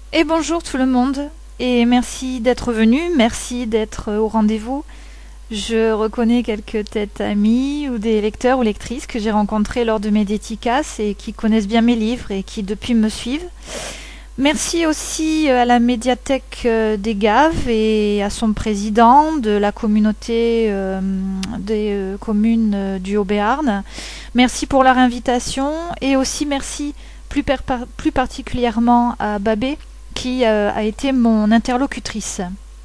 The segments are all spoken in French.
Et bonjour tout le monde, et merci d'être venu, merci d'être au rendez-vous. Je reconnais quelques têtes amies ou des lecteurs ou lectrices que j'ai rencontrés lors de mes dédicaces et qui connaissent bien mes livres et qui depuis me suivent. Merci aussi à la médiathèque des Gaves et à son président de la communauté des communes du Haut-Béarn. Merci pour leur invitation et aussi merci plus particulièrement à Babé qui a été mon interlocutrice.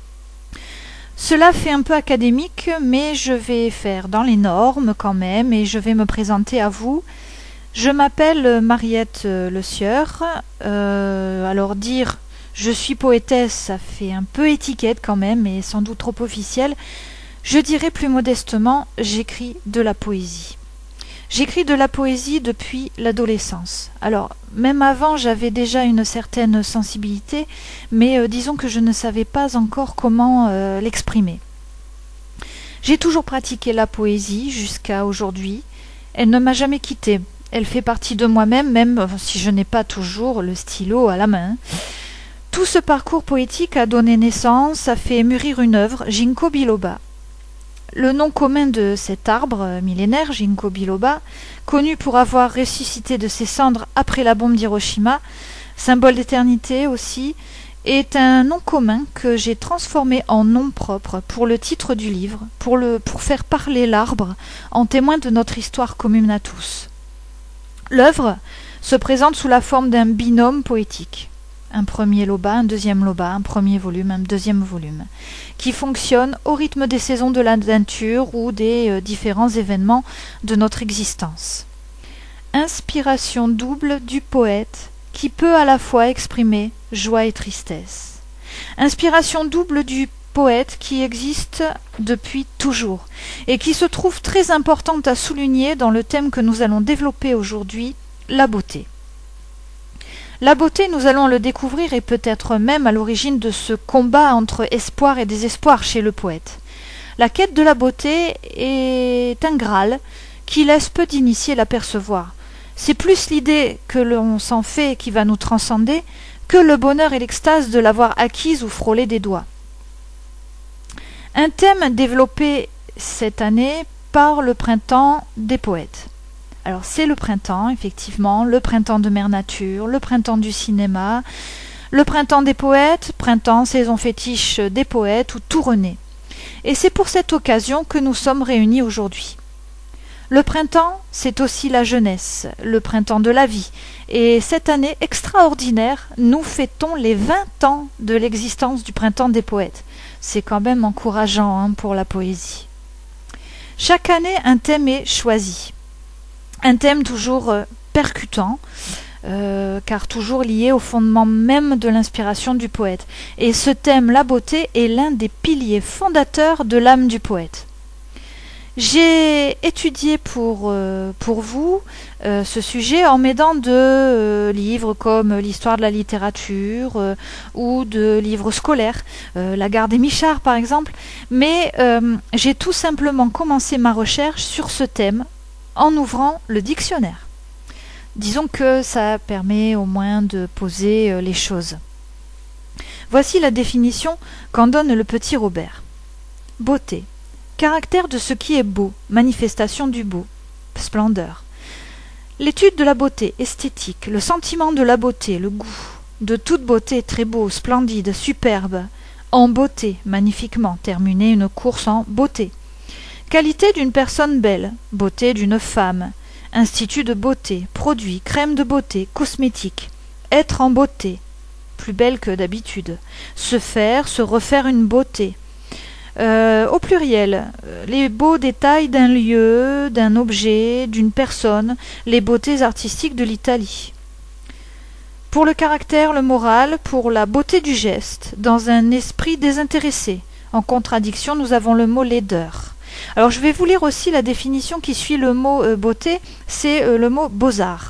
Cela fait un peu académique, mais je vais faire dans les normes quand même et je vais me présenter à vous. Je m'appelle Mariette Le Sieur. Alors dire je suis poétesse, ça fait un peu étiquette quand même et sans doute trop officiel. Je dirais plus modestement, j'écris de la poésie. J'écris de la poésie depuis l'adolescence. Alors, même avant, j'avais déjà une certaine sensibilité, mais disons que je ne savais pas encore comment l'exprimer. J'ai toujours pratiqué la poésie jusqu'à aujourd'hui. Elle ne m'a jamais quittée. Elle fait partie de moi-même, même si je n'ai pas toujours le stylo à la main. Tout ce parcours poétique a donné naissance, a fait mûrir une œuvre, Ginkgo biloba. Le nom commun de cet arbre millénaire, Ginkgo biloba, connu pour avoir ressuscité de ses cendres après la bombe d'Hiroshima, symbole d'éternité aussi, est un nom commun que j'ai transformé en nom propre pour le titre du livre, pour faire parler l'arbre, en témoin de notre histoire commune à tous. L'œuvre se présente sous la forme d'un binôme poétique. Un premier loba, un deuxième loba, un premier volume, un deuxième volume, qui fonctionne au rythme des saisons de la nature ou des différents événements de notre existence. Inspiration double du poète qui peut à la fois exprimer joie et tristesse. Inspiration double du poète qui existe depuis toujours et qui se trouve très importante à souligner dans le thème que nous allons développer aujourd'hui, la beauté. La beauté, nous allons le découvrir, et peut-être même à l'origine de ce combat entre espoir et désespoir chez le poète. La quête de la beauté est un Graal qui laisse peu d'initiés l'apercevoir. C'est plus l'idée que l'on s'en fait qui va nous transcender que le bonheur et l'extase de l'avoir acquise ou frôlée des doigts. Un thème développé cette année par le printemps des poètes. Alors c'est le printemps, effectivement, le printemps de Mère Nature, le printemps du cinéma, le printemps des poètes, printemps, saison fétiche des poètes, où tout renaît. Et c'est pour cette occasion que nous sommes réunis aujourd'hui. Le printemps, c'est aussi la jeunesse, le printemps de la vie. Et cette année extraordinaire, nous fêtons les 20 ans de l'existence du printemps des poètes. C'est quand même encourageant pour la poésie. Chaque année, un thème est choisi. Un thème toujours percutant, car toujours lié au fondement même de l'inspiration du poète. Et ce thème, la beauté, est l'un des piliers fondateurs de l'âme du poète. J'ai étudié pour vous ce sujet en m'aidant de livres comme l'histoire de la littérature ou de livres scolaires, Lagarde et Michard par exemple, mais j'ai tout simplement commencé ma recherche sur ce thème en ouvrant le dictionnaire. Disons que ça permet au moins de poser les choses. Voici la définition qu'en donne le petit Robert. Beauté. Caractère de ce qui est beau, manifestation du beau, splendeur. L'étude de la beauté esthétique, le sentiment de la beauté, le goût, de toute beauté très beau, splendide, superbe, en beauté, magnifiquement, terminer une course en beauté. Qualité d'une personne belle, beauté d'une femme, institut de beauté, produit, crème de beauté, cosmétique, être en beauté, plus belle que d'habitude, se faire, se refaire une beauté. Au pluriel, les beaux détails d'un lieu, d'un objet, d'une personne, les beautés artistiques de l'Italie. Pour le caractère, le moral, pour la beauté du geste, dans un esprit désintéressé. En contradiction, nous avons le mot laideur. Alors je vais vous lire aussi la définition qui suit le mot beauté, c'est le mot beaux-arts.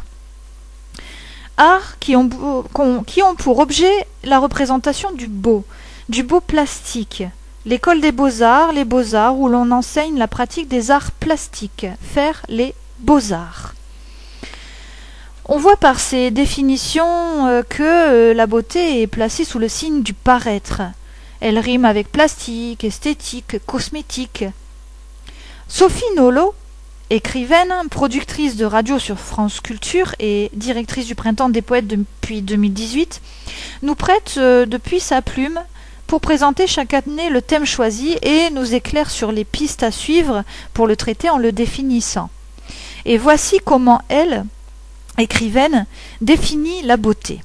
Arts qui ont pour objet la représentation du beau plastique. L'école des beaux-arts, les beaux-arts où l'on enseigne la pratique des arts plastiques, faire les beaux-arts. On voit par ces définitions que la beauté est placée sous le signe du paraître. Elle rime avec plastique, esthétique, cosmétique. Sophie Nolot, écrivaine, productrice de radio sur France Culture et directrice du Printemps des Poètes depuis 2018, nous prête depuis sa plume pour présenter chaque année le thème choisi et nous éclaire sur les pistes à suivre pour le traiter en le définissant. Et voici comment elle, écrivaine, définit la beauté.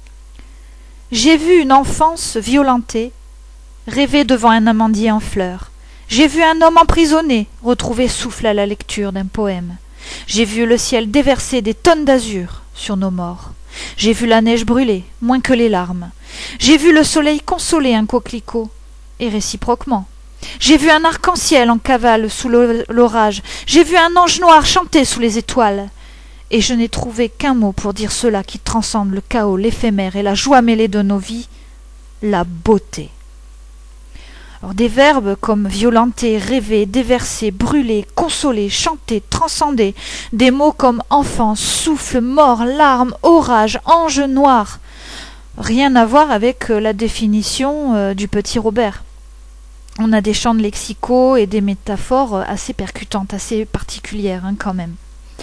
J'ai vu une enfance violentée, rêver devant un amandier en fleurs. J'ai vu un homme emprisonné, retrouver souffle à la lecture d'un poème. J'ai vu le ciel déverser des tonnes d'azur sur nos morts. J'ai vu la neige brûler, moins que les larmes. J'ai vu le soleil consoler un coquelicot, et réciproquement. J'ai vu un arc-en-ciel en cavale sous l'orage. J'ai vu un ange noir chanter sous les étoiles. Et je n'ai trouvé qu'un mot pour dire cela qui transcende le chaos, l'éphémère et la joie mêlée de nos vies, la beauté. Alors, des verbes comme violenter, rêver, déverser, brûler, consoler, chanter, transcender, des mots comme enfant, souffle, mort, larmes, orage, ange noir. Rien à voir avec la définition du petit Robert. On a des champs de lexicaux et des métaphores assez percutantes, assez particulières quand même.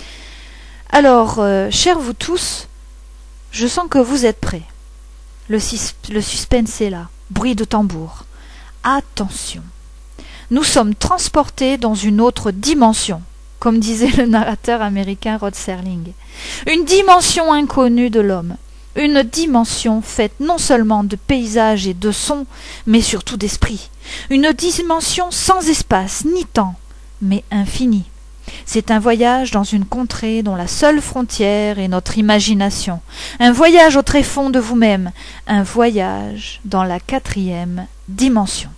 Alors, chers vous tous, je sens que vous êtes prêts. Le suspense est là, bruit de tambour. Attention, nous sommes transportés dans une autre dimension, comme disait le narrateur américain Rod Serling. Une dimension inconnue de l'homme, une dimension faite non seulement de paysages et de sons, mais surtout d'esprit. Une dimension sans espace ni temps, mais infinie. C'est un voyage dans une contrée dont la seule frontière est notre imagination. Un voyage au tréfonds de vous-même. Un voyage dans la 4e dimension.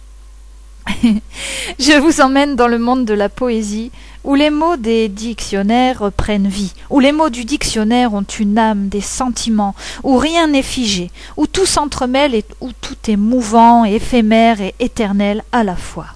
Je vous emmène dans le monde de la poésie, où les mots des dictionnaires prennent vie, où les mots du dictionnaire ont une âme, des sentiments, où rien n'est figé, où tout s'entremêle et où tout est mouvant, éphémère et éternel à la fois.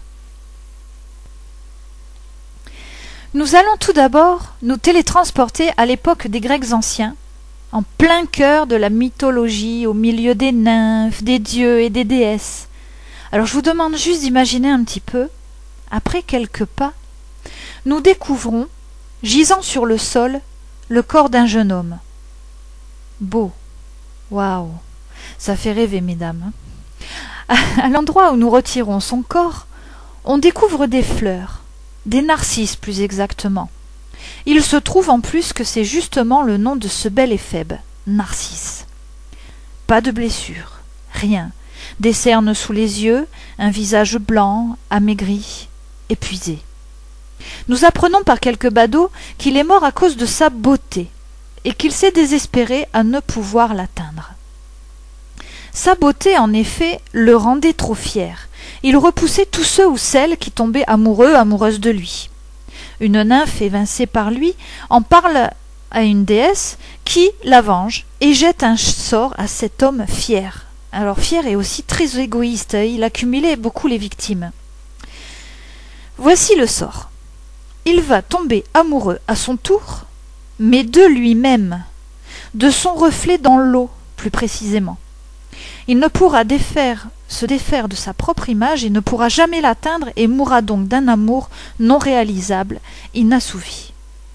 Nous allons tout d'abord nous télétransporter à l'époque des Grecs anciens, en plein cœur de la mythologie, au milieu des nymphes, des dieux et des déesses. Alors je vous demande juste d'imaginer un petit peu, après quelques pas, nous découvrons, gisant sur le sol, le corps d'un jeune homme. Beau, waouh, ça fait rêver, mesdames. À l'endroit où nous retirons son corps, on découvre des fleurs. Des narcisses plus exactement. Il se trouve en plus que c'est justement le nom de ce bel éphèbe, Narcisse. Pas de blessure, rien. Des cernes sous les yeux, un visage blanc, amaigri, épuisé. Nous apprenons par quelques badauds qu'il est mort à cause de sa beauté et qu'il s'est désespéré à ne pouvoir l'atteindre. Sa beauté, en effet, le rendait trop fier. Il repoussait tous ceux ou celles qui tombaient amoureux, amoureuses de lui. Une nymphe évincée par lui en parle à une déesse qui la venge et jette un sort à cet homme fier. Alors fier et aussi très égoïste, il accumulait beaucoup les victimes. Voici le sort. Il va tomber amoureux à son tour, mais de lui-même, de son reflet dans l'eau, plus précisément. Il ne pourra se défaire de sa propre image et ne pourra jamais l'atteindre et mourra donc d'un amour non réalisable, inassouvi.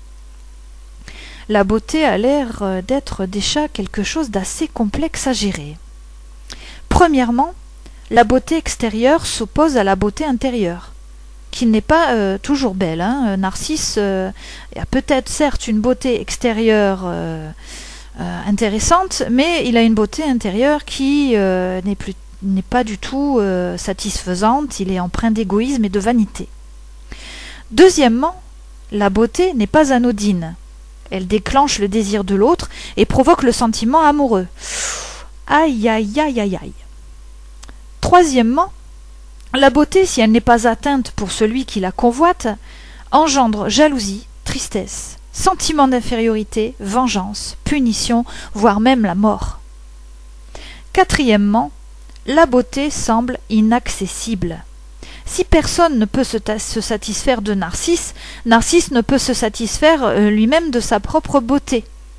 La beauté a l'air d'être déjà quelque chose d'assez complexe à gérer. Premièrement, la beauté extérieure s'oppose à la beauté intérieure, qui n'est pas toujours belle. Narcisse a peut-être certes une beauté extérieure intéressante, mais il a une beauté intérieure qui n'est pas du tout satisfaisante, il est empreint d'égoïsme et de vanité. Deuxièmement, la beauté n'est pas anodine. Elle déclenche le désir de l'autre et provoque le sentiment amoureux. Aïe, aïe, aïe, aïe, aïe. Troisièmement, la beauté, si elle n'est pas atteinte pour celui qui la convoite, engendre jalousie, tristesse, sentiment d'infériorité, vengeance, punition, voire même la mort. Quatrièmement, la beauté semble inaccessible. Si personne ne peut se satisfaire de Narcisse, Narcisse ne peut se satisfaire lui-même de sa propre beauté.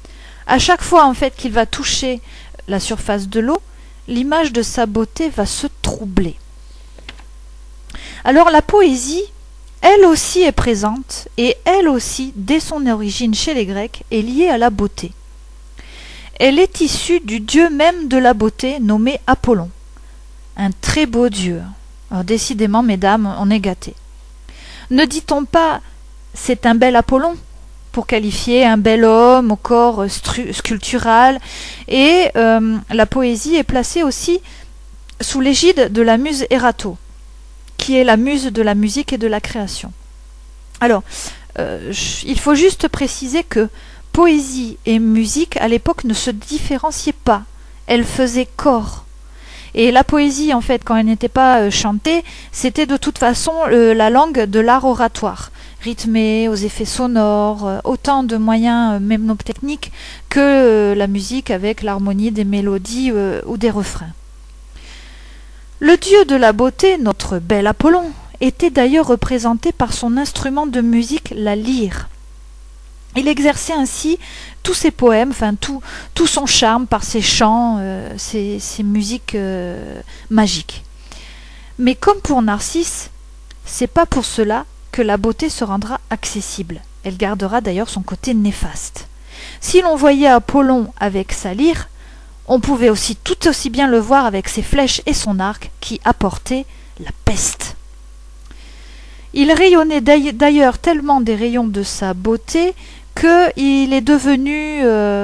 À chaque fois en fait qu'il va toucher la surface de l'eau, l'image de sa beauté va se troubler. Alors la poésie, elle aussi est présente, et elle aussi, dès son origine chez les Grecs, est liée à la beauté. Elle est issue du dieu même de la beauté, nommé Apollon. Un très beau dieu. Alors décidément, mesdames, on est gâtés. Ne dit-on pas « c'est un bel Apollon » pour qualifier un bel homme au corps sculptural, et la poésie est placée aussi sous l'égide de la muse Erato, qui est la muse de la musique et de la création. Alors, il faut juste préciser que poésie et musique, à l'époque, ne se différenciaient pas. Elles faisaient corps. Et la poésie, en fait, quand elle n'était pas chantée, c'était de toute façon la langue de l'art oratoire, rythmée, aux effets sonores, autant de moyens mnémotechniques que la musique avec l'harmonie des mélodies ou des refrains. Le dieu de la beauté, notre bel Apollon, était d'ailleurs représenté par son instrument de musique, la lyre. Il exerçait ainsi tous ses poèmes, enfin tout son charme par ses chants, ses musiques magiques. Mais comme pour Narcisse, c'est pas pour cela que la beauté se rendra accessible. Elle gardera d'ailleurs son côté néfaste. Si l'on voyait Apollon avec sa lyre, on pouvait aussi tout aussi bien le voir avec ses flèches et son arc qui apportaient la peste. Il rayonnait d'ailleurs tellement des rayons de sa beauté qu'il est devenu,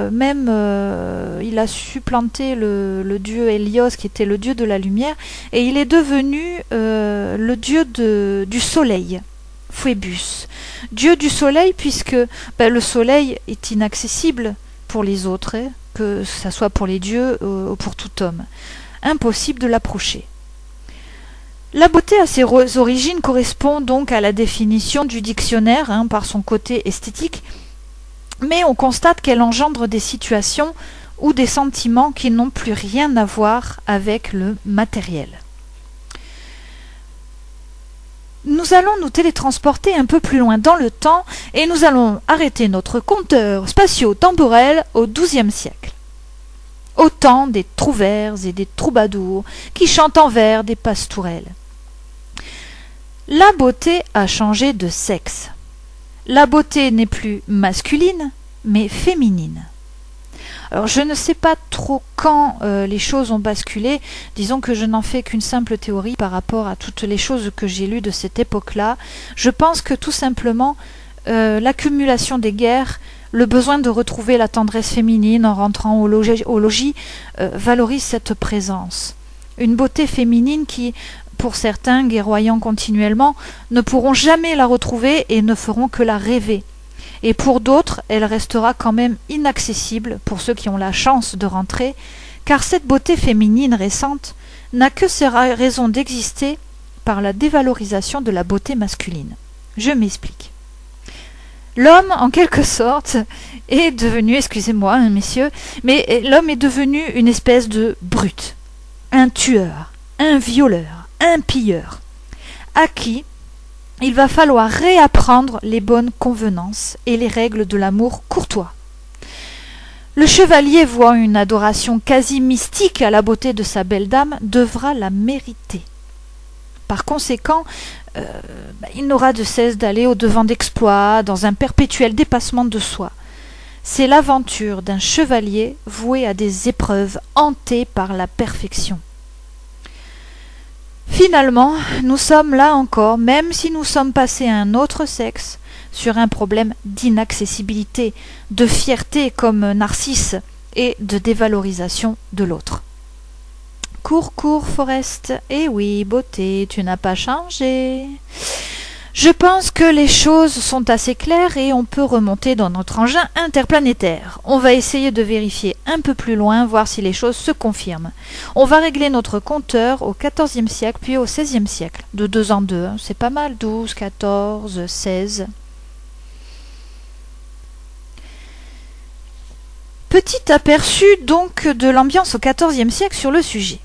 il a supplanté le dieu Hélios qui était le dieu de la lumière, et il est devenu le dieu du soleil, Phœbus. Dieu du soleil puisque le soleil est inaccessible pour les autres, que ce soit pour les dieux ou pour tout homme. Impossible de l'approcher. La beauté à ses origines correspond donc à la définition du dictionnaire par son côté esthétique, mais on constate qu'elle engendre des situations ou des sentiments qui n'ont plus rien à voir avec le matériel. Nous allons nous télétransporter un peu plus loin dans le temps et nous allons arrêter notre compteur spatio-temporel au XIIe siècle. Au temps des trouvères et des troubadours qui chantent en vers des pastourelles. La beauté a changé de sexe. La beauté n'est plus masculine, mais féminine. Alors je ne sais pas trop quand les choses ont basculé, disons que je n'en fais qu'une simple théorie par rapport à toutes les choses que j'ai lues de cette époque-là. Je pense que tout simplement l'accumulation des guerres, le besoin de retrouver la tendresse féminine en rentrant au logis valorise cette présence. Une beauté féminine qui, pour certains, guerroyant continuellement, ne pourront jamais la retrouver et ne feront que la rêver. Et pour d'autres, elle restera quand même inaccessible pour ceux qui ont la chance de rentrer, car cette beauté féminine récente n'a que ses raisons d'exister par la dévalorisation de la beauté masculine. Je m'explique. L'homme, en quelque sorte, est devenu, excusez-moi, messieurs, mais l'homme est devenu une espèce de brute, un tueur, un violeur, un pilleur, à qui il va falloir réapprendre les bonnes convenances et les règles de l'amour courtois. Le chevalier, voit une adoration quasi mystique à la beauté de sa belle dame, devra la mériter. Par conséquent, il n'aura de cesse d'aller au-devant d'exploits, dans un perpétuel dépassement de soi. C'est l'aventure d'un chevalier voué à des épreuves, hanté par la perfection. Finalement, nous sommes là encore, même si nous sommes passés à un autre sexe, sur un problème d'inaccessibilité, de fierté comme Narcisse et de dévalorisation de l'autre. Cours, cours, Forest, eh oui, beauté, tu n'as pas changé. Je pense que les choses sont assez claires et on peut remonter dans notre engin interplanétaire. On va essayer de vérifier un peu plus loin, voir si les choses se confirment. On va régler notre compteur au XIVe siècle, puis au XVIe siècle. De 2 en 2, c'est pas mal, 12, 14, 16. Petit aperçu donc de l'ambiance au XIVe siècle sur le sujet.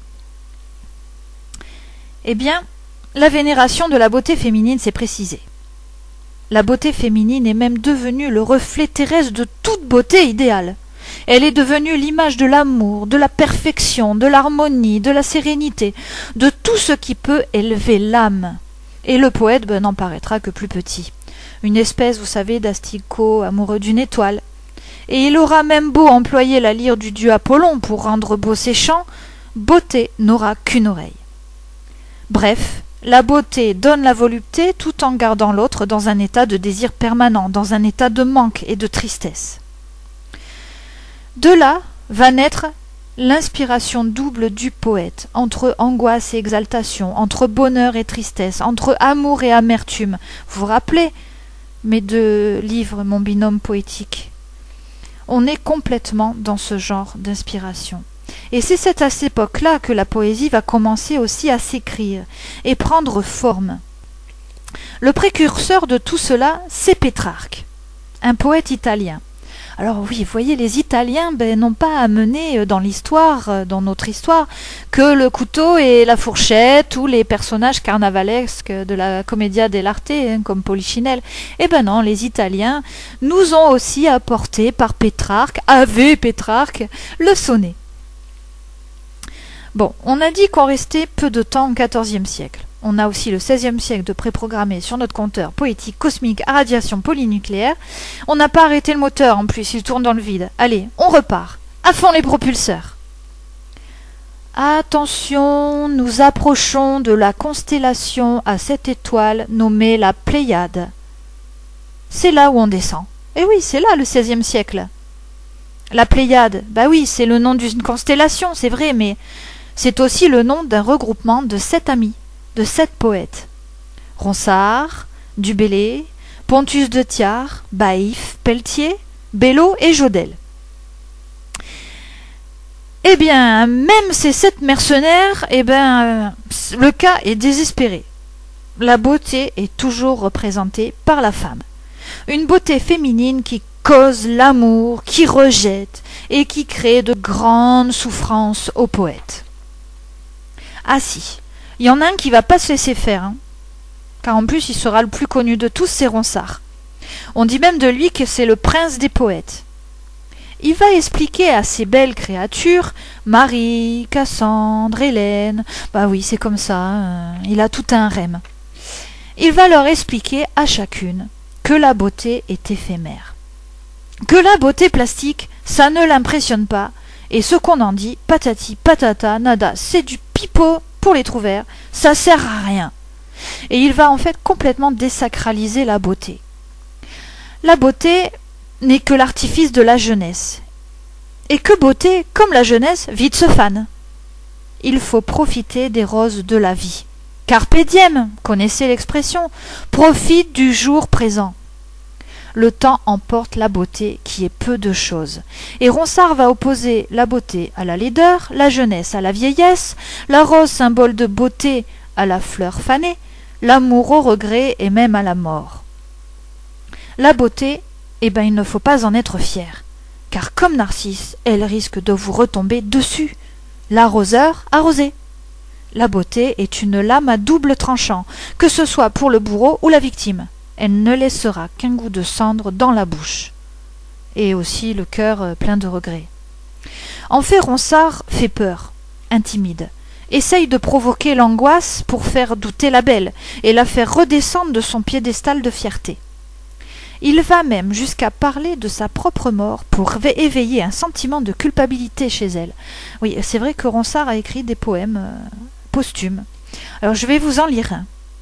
Eh bien, la vénération de la beauté féminine s'est précisée. La beauté féminine est même devenue le reflet terrestre de toute beauté idéale. Elle est devenue l'image de l'amour, de la perfection, de l'harmonie, de la sérénité, de tout ce qui peut élever l'âme. Et le poète n'en paraîtra que plus petit. Une espèce, vous savez, d'asticot amoureux d'une étoile. Et il aura même beau employer la lyre du dieu Apollon pour rendre beaux ses chants, beauté n'aura qu'une oreille. Bref, la beauté donne la volupté tout en gardant l'autre dans un état de désir permanent, dans un état de manque et de tristesse. De là va naître l'inspiration double du poète, entre angoisse et exaltation, entre bonheur et tristesse, entre amour et amertume. Vous vous rappelez mes 2 livres, mon binôme poétique? On est complètement dans ce genre d'inspiration. Et c'est à cette époque-là que la poésie va commencer aussi à s'écrire et prendre forme. Le précurseur de tout cela, c'est Pétrarque, un poète italien. Alors oui, vous voyez, les Italiens n'ont pas amené dans l'histoire, dans notre histoire, que le couteau et la fourchette ou les personnages carnavalesques de la commedia dell'arte, comme Polichinelle. Eh ben non, les Italiens nous ont aussi apporté par Pétrarque, Ave Pétrarque, le sonnet. Bon, on a dit qu'on restait peu de temps au XIVe siècle. On a aussi le XVIe siècle de préprogrammé sur notre compteur poétique cosmique à radiation polynucléaire. On n'a pas arrêté le moteur en plus, il tourne dans le vide. Allez, on repart. À fond les propulseurs. Attention, nous approchons de la constellation à 7 étoiles nommée la Pléiade. C'est là où on descend. Eh oui, c'est là le XVIe siècle. La Pléiade, bah oui, c'est le nom d'une constellation, c'est vrai, mais c'est aussi le nom d'un regroupement de 7 amis, de 7 poètes. Ronsard, Du Bellay, Pontus de Thiard, Baïf, Pelletier, Bello et Jodelle. Eh bien, même ces 7 mercenaires, le cas est désespéré. La beauté est toujours représentée par la femme. Une beauté féminine qui cause l'amour, qui rejette et qui crée de grandes souffrances aux poètes. Ah si, il y en a un qui va pas se laisser faire, car en plus il sera le plus connu de tous, c'est Ronsard. On dit même de lui que c'est le prince des poètes. Il va expliquer à ces belles créatures, Marie, Cassandre, Hélène, bah oui c'est comme ça, il a tout un rème. Il va leur expliquer à chacune que la beauté est éphémère. Que la beauté plastique, ça ne l'impressionne pas, et ce qu'on en dit, patati, patata, nada, c'est du pipeau pour les trouvères, ça sert à rien. Et il va en fait complètement désacraliser la beauté. La beauté n'est que l'artifice de la jeunesse. Et que beauté, comme la jeunesse, vite se fane. Il faut profiter des roses de la vie. Carpe diem, connaissez l'expression, profite du jour présent. Le temps emporte la beauté qui est peu de choses. Et Ronsard va opposer la beauté à la laideur, la jeunesse à la vieillesse, la rose symbole de beauté à la fleur fanée, l'amour au regret et même à la mort. La beauté, il ne faut pas en être fier, car comme Narcisse, elle risque de vous retomber dessus. L'arroseur arrosé. La beauté est une lame à double tranchant, que ce soit pour le bourreau ou la victime. Elle ne laissera qu'un goût de cendre dans la bouche, et aussi le cœur plein de regrets. En fait, Ronsard fait peur, intimide, essaye de provoquer l'angoisse pour faire douter la belle et la faire redescendre de son piédestal de fierté. Il va même jusqu'à parler de sa propre mort pour éveiller un sentiment de culpabilité chez elle. Oui, c'est vrai que Ronsard a écrit des poèmes posthumes. Alors je vais vous en lire un.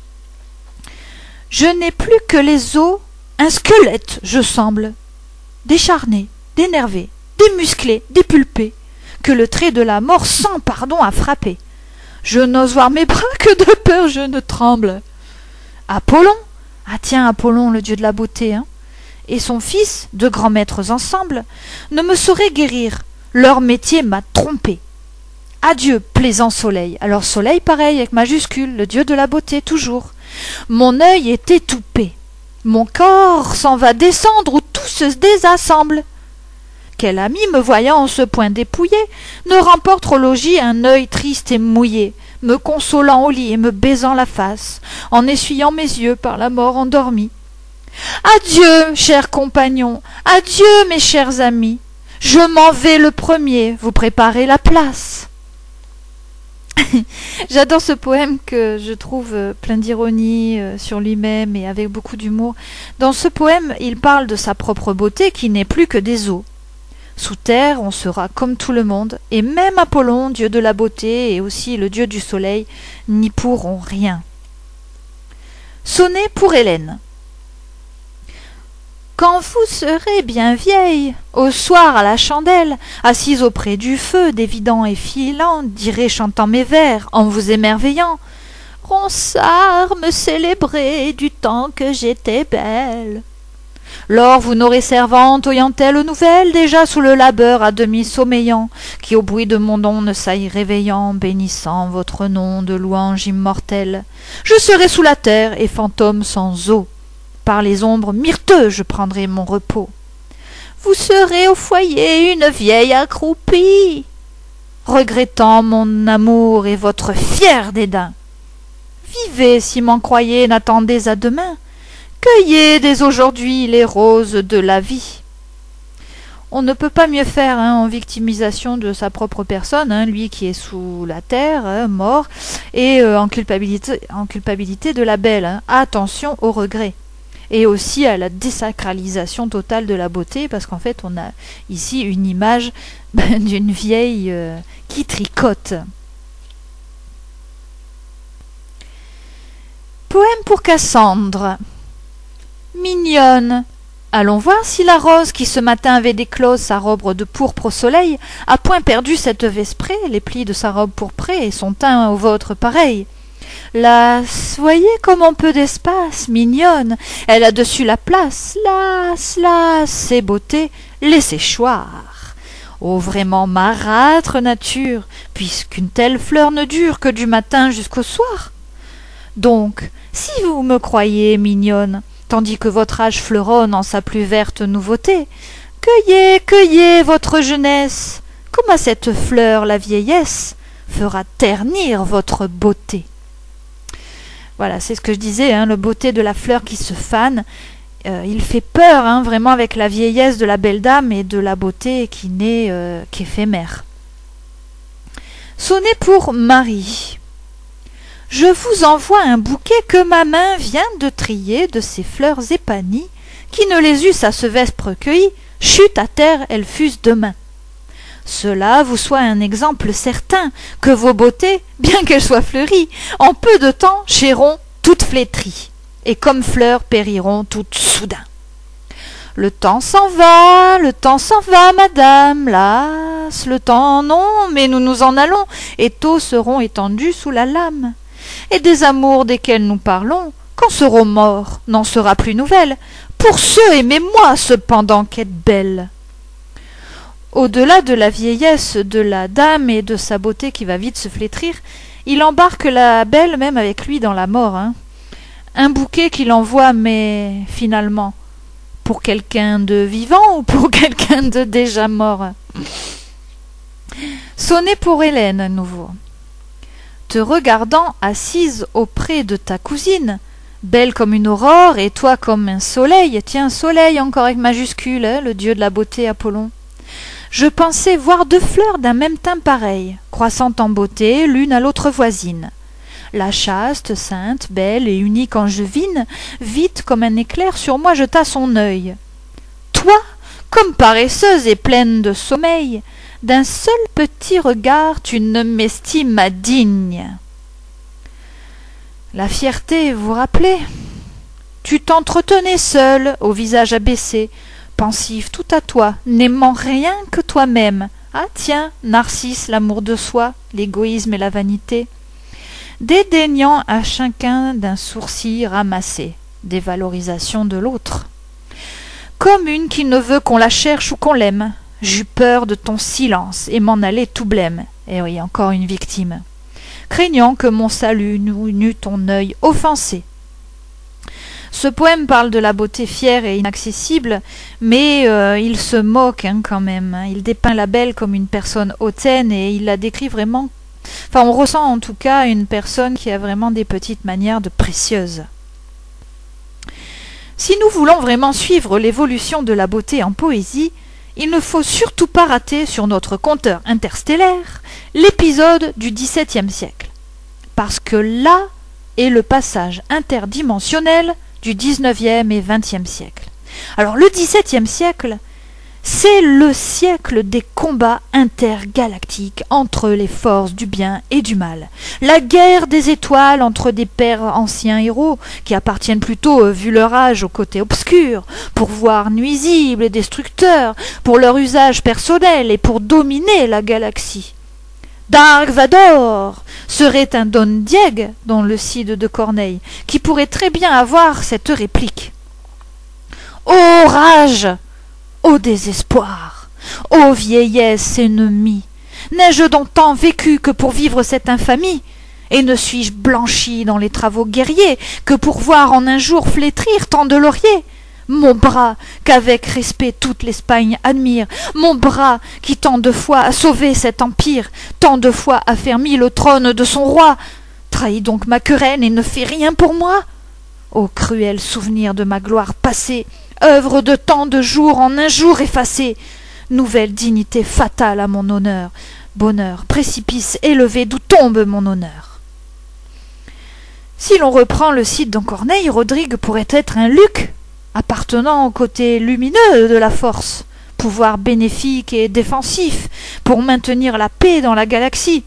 Je n'ai plus que les os, un squelette, je semble, décharné, dénervé, démusclé, dépulpé, que le trait de la mort sans pardon a frappé. Je n'ose voir mes bras, que de peur je ne tremble. Apollon, ah tiens, Apollon, le dieu de la beauté, et son fils, deux grands maîtres ensemble, ne me sauraient guérir, leur métier m'a trompé. Adieu, plaisant soleil. Alors soleil, pareil, avec majuscule, le dieu de la beauté, toujours. Mon œil est étoupé. Mon corps s'en va descendre où tout se désassemble. Quel ami, me voyant en ce point dépouillé, ne remporte au logis un œil triste et mouillé, me consolant au lit et me baisant la face, en essuyant mes yeux par la mort endormie. Adieu, chers compagnons, adieu, mes chers amis. Je m'en vais le premier, vous préparez la place. J'adore ce poème que je trouve plein d'ironie sur lui-même et avec beaucoup d'humour. Dans ce poème, il parle de sa propre beauté qui n'est plus que des os. Sous terre, on sera comme tout le monde, et même Apollon, dieu de la beauté et aussi le dieu du soleil, n'y pourront rien. Sonnet pour Hélène. Quand vous serez bien vieille, au soir à la chandelle, assise auprès du feu, dévidant et filant, direz chantant mes vers, en vous émerveillant, Ronsard me célébrait du temps que j'étais belle. Lors vous n'aurez servante, oyant-elle aux nouvelles, déjà sous le labeur à demi sommeillant, qui au bruit de mon nom ne s'aille réveillant, bénissant votre nom de louange immortelle. Je serai sous la terre et fantôme sans eau. Par les ombres myrteuses je prendrai mon repos. Vous serez au foyer une vieille accroupie, regrettant mon amour et votre fier dédain. Vivez si m'en croyez, n'attendez à demain. Cueillez dès aujourd'hui les roses de la vie. On ne peut pas mieux faire en victimisation de sa propre personne, lui qui est sous la terre, mort, et en culpabilité de la belle. Attention au regret. Et aussi à la désacralisation totale de la beauté, parce qu'en fait on a ici une image d'une vieille qui tricote. Poème pour Cassandre. Mignonne, allons voir si la rose qui ce matin avait déclose sa robe de pourpre au soleil a point perdu cette vesprée, les plis de sa robe pourprée et son teint au vôtre pareil. Las, voyez comme on peu d'espace, mignonne, elle a dessus la place, las, ses beautés, laissez choir. Ô vraiment marâtre nature, puisqu'une telle fleur ne dure que du matin jusqu'au soir. Donc, si vous me croyez mignonne, tandis que votre âge fleuronne en sa plus verte nouveauté, cueillez, cueillez votre jeunesse, comme à cette fleur la vieillesse fera ternir votre beauté. Voilà, c'est ce que je disais, la beauté de la fleur qui se fane. Il fait peur, vraiment, avec la vieillesse de la belle dame et de la beauté qui n'est qu'éphémère. Sonnet pour Marie. Je vous envoie un bouquet que ma main vient de trier de ces fleurs épanouies, qui ne les eussent à ce vespre cueillies, chute à terre, elles fussent demain. Cela vous soit un exemple certain que vos beautés, bien qu'elles soient fleuries, en peu de temps chéront toutes flétries, et comme fleurs périront toutes soudain. Le temps s'en va, madame, las, le temps non, mais nous nous en allons, et tôt seront étendus sous la lame. Et des amours desquels nous parlons, quand seront morts, n'en sera plus nouvelle. Pour ceux, aimez-moi cependant qu'être belle. Au-delà de la vieillesse de la dame et de sa beauté qui va vite se flétrir, il embarque la belle même avec lui dans la mort. Un bouquet qu'il envoie, mais finalement, pour quelqu'un de vivant ou pour quelqu'un de déjà mort. Sonnet pour Hélène à nouveau. Te regardant assise auprès de ta cousine, belle comme une aurore et toi comme un soleil, tiens, soleil encore avec majuscule, le dieu de la beauté Apollon. Je pensais voir deux fleurs d'un même teint pareil, croissant en beauté, l'une à l'autre voisine. La chaste, sainte, belle et unique angevine, vite comme un éclair sur moi jeta son œil. Toi, comme paresseuse et pleine de sommeil, d'un seul petit regard tu ne m'estimes digne. La fierté, vous rappelez? Tu t'entretenais seule, au visage abaissé, pensif tout à toi, n'aimant rien que toi-même. Ah tiens, Narcisse, l'amour de soi, l'égoïsme et la vanité. Dédaignant à chacun d'un sourcil ramassé, dévalorisation de l'autre. Comme une qui ne veut qu'on la cherche ou qu'on l'aime. J'eus peur de ton silence et m'en allai tout blême. Eh oui, encore une victime. Craignant que mon salut n'eût ton œil offensé. Ce poème parle de la beauté fière et inaccessible, mais il se moque quand même. Il dépeint la belle comme une personne hautaine et il la décrit vraiment... Enfin, on ressent en tout cas une personne qui a vraiment des petites manières de précieuse. Si nous voulons vraiment suivre l'évolution de la beauté en poésie, il ne faut surtout pas rater sur notre compteur interstellaire l'épisode du XVIIe siècle, parce que là est le passage interdimensionnel du XIXe et XXe siècle. Alors le XVIIe siècle, c'est le siècle des combats intergalactiques entre les forces du bien et du mal. La guerre des étoiles entre des pères anciens héros qui appartiennent plutôt, vu leur âge, au côté obscur, pouvoir nuisible et destructeur, pour leur usage personnel et pour dominer la galaxie. Dark Vador serait un Don Diego dans le Cid de Corneille, qui pourrait très bien avoir cette réplique. Ô rage! Ô désespoir! Ô vieillesse ennemie! N'ai-je donc tant vécu que pour vivre cette infamie? Et ne suis-je blanchi dans les travaux guerriers que pour voir en un jour flétrir tant de lauriers? Mon bras, qu'avec respect toute l'Espagne admire, mon bras qui tant de fois a sauvé cet empire, tant de fois a fermi le trône de son roi, trahit donc ma querelle et ne fait rien pour moi? Ô cruel souvenir de ma gloire passée, œuvre de tant de jours en un jour effacée, nouvelle dignité fatale à mon honneur, bonheur, précipice élevé d'où tombe mon honneur. Si l'on reprend le Cid de Corneille, Rodrigue pourrait être un Luc, appartenant au côté lumineux de la force, pouvoir bénéfique et défensif pour maintenir la paix dans la galaxie.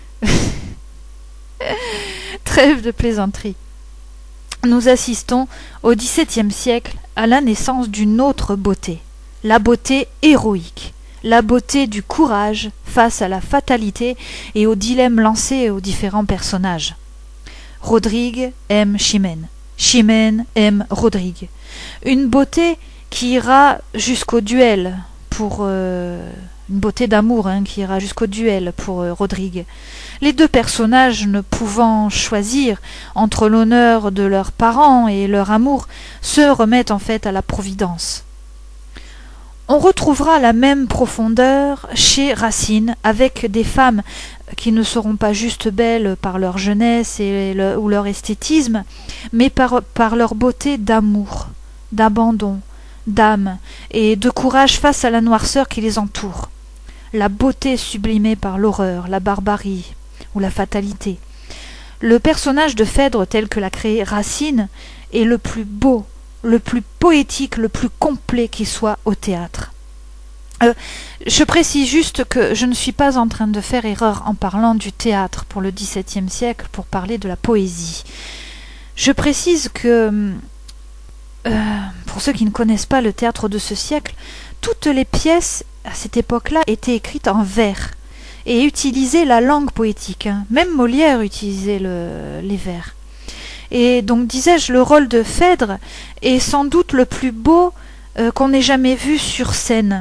Trêve de plaisanterie. Nous assistons au XVIIe siècle à la naissance d'une autre beauté, la beauté héroïque, la beauté du courage face à la fatalité et aux dilemmes lancés aux différents personnages. Rodrigue aime Chimène, Chimène aime Rodrigue. Une beauté qui ira jusqu'au duel pour une beauté d'amour qui ira jusqu'au duel pour Rodrigue. Les deux personnages ne pouvant choisir entre l'honneur de leurs parents et leur amour se remettent en fait à la providence. On retrouvera la même profondeur chez Racine avec des femmes qui ne seront pas juste belles par leur jeunesse ou leur esthétisme, mais par leur beauté d'amour, d'abandon, d'âme et de courage face à la noirceur qui les entoure. La beauté sublimée par l'horreur, la barbarie ou la fatalité. Le personnage de Phèdre tel que l'a créé Racine est le plus beau, le plus poétique, le plus complet qui soit au théâtre. Je précise juste que je ne suis pas en train de faire erreur en parlant du théâtre pour le XVIIe siècle pour parler de la poésie. Je précise que, pour ceux qui ne connaissent pas le théâtre de ce siècle, toutes les pièces à cette époque-là étaient écrites en vers et utilisaient la langue poétique. Même Molière utilisait les vers. Et donc, disais-je, le rôle de Phèdre est sans doute le plus beau qu'on ait jamais vu sur scène.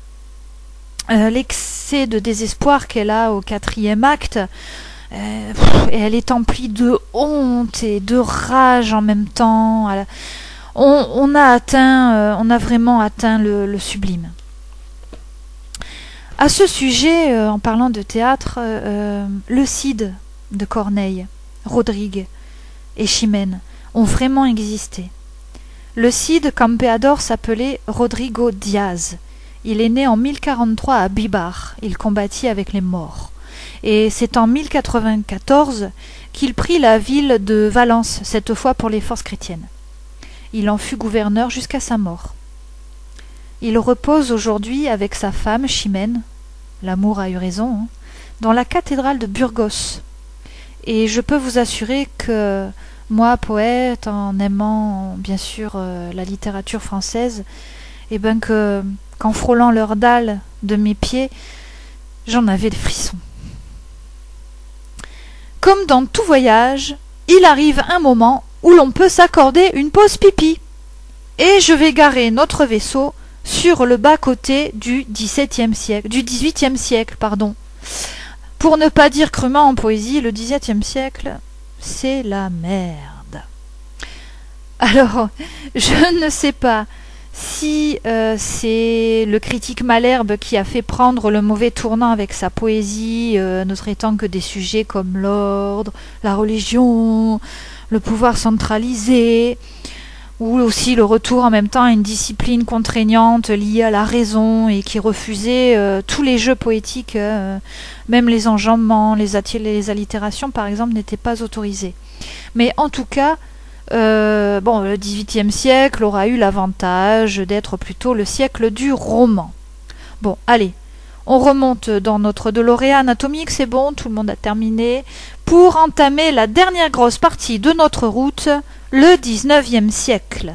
L'excès de désespoir qu'elle a au 4e acte, elle est emplie de honte et de rage en même temps. On a vraiment atteint le sublime. À ce sujet, en parlant de théâtre, le Cid de Corneille, Rodrigue et Chimène ont vraiment existé. Le Cid Campeador s'appelait Rodrigo Diaz. Il est né en 1043 à Bibar. Il combattit avec les morts. Et c'est en 1094 qu'il prit la ville de Valence, cette fois pour les forces chrétiennes. Il en fut gouverneur jusqu'à sa mort. Il repose aujourd'hui avec sa femme Chimène, l'amour a eu raison, dans la cathédrale de Burgos. Et je peux vous assurer que moi, poète, en aimant bien sûr la littérature française, et ben qu'en frôlant leur dalle de mes pieds, j'en avais des frissons. Comme dans tout voyage, il arrive un moment où l'on peut s'accorder une pause pipi. Et je vais garer notre vaisseau sur le bas-côté du XVIIe siècle, du XVIIIe siècle, pardon. Pour ne pas dire crûment en poésie, le XVIIe siècle, c'est la merde. Alors, je ne sais pas si c'est le critique Malherbe qui a fait prendre le mauvais tournant avec sa poésie, ne traitant que des sujets comme l'ordre, la religion, le pouvoir centralisé, ou aussi le retour en même temps à une discipline contraignante liée à la raison et qui refusait tous les jeux poétiques, même les enjambements, les allitérations par exemple n'étaient pas autorisés. Mais en tout cas, le XVIIIe siècle aura eu l'avantage d'être plutôt le siècle du roman. Bon, allez, on remonte dans notre DeLorean atomique, c'est bon, tout le monde a terminé, pour entamer la dernière grosse partie de notre route, le XIXe siècle.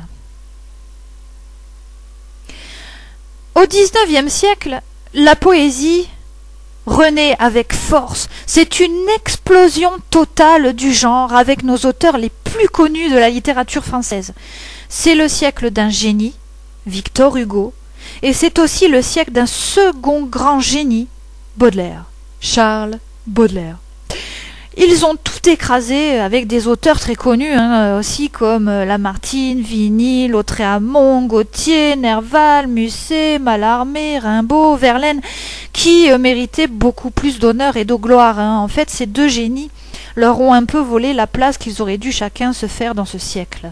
Au XIXe siècle, la poésie renaît avec force. C'est une explosion totale du genre avec nos auteurs les plus connus de la littérature française. C'est le siècle d'un génie, Victor Hugo, et c'est aussi le siècle d'un second grand génie, Baudelaire, Charles Baudelaire. Ils ont tout écrasé avec des auteurs très connus, aussi comme Lamartine, Vigny, Lautréamont, Gautier, Nerval, Musset, Mallarmé, Rimbaud, Verlaine, qui méritaient beaucoup plus d'honneur et de gloire. En fait, ces deux génies leur ont un peu volé la place qu'ils auraient dû chacun se faire dans ce siècle.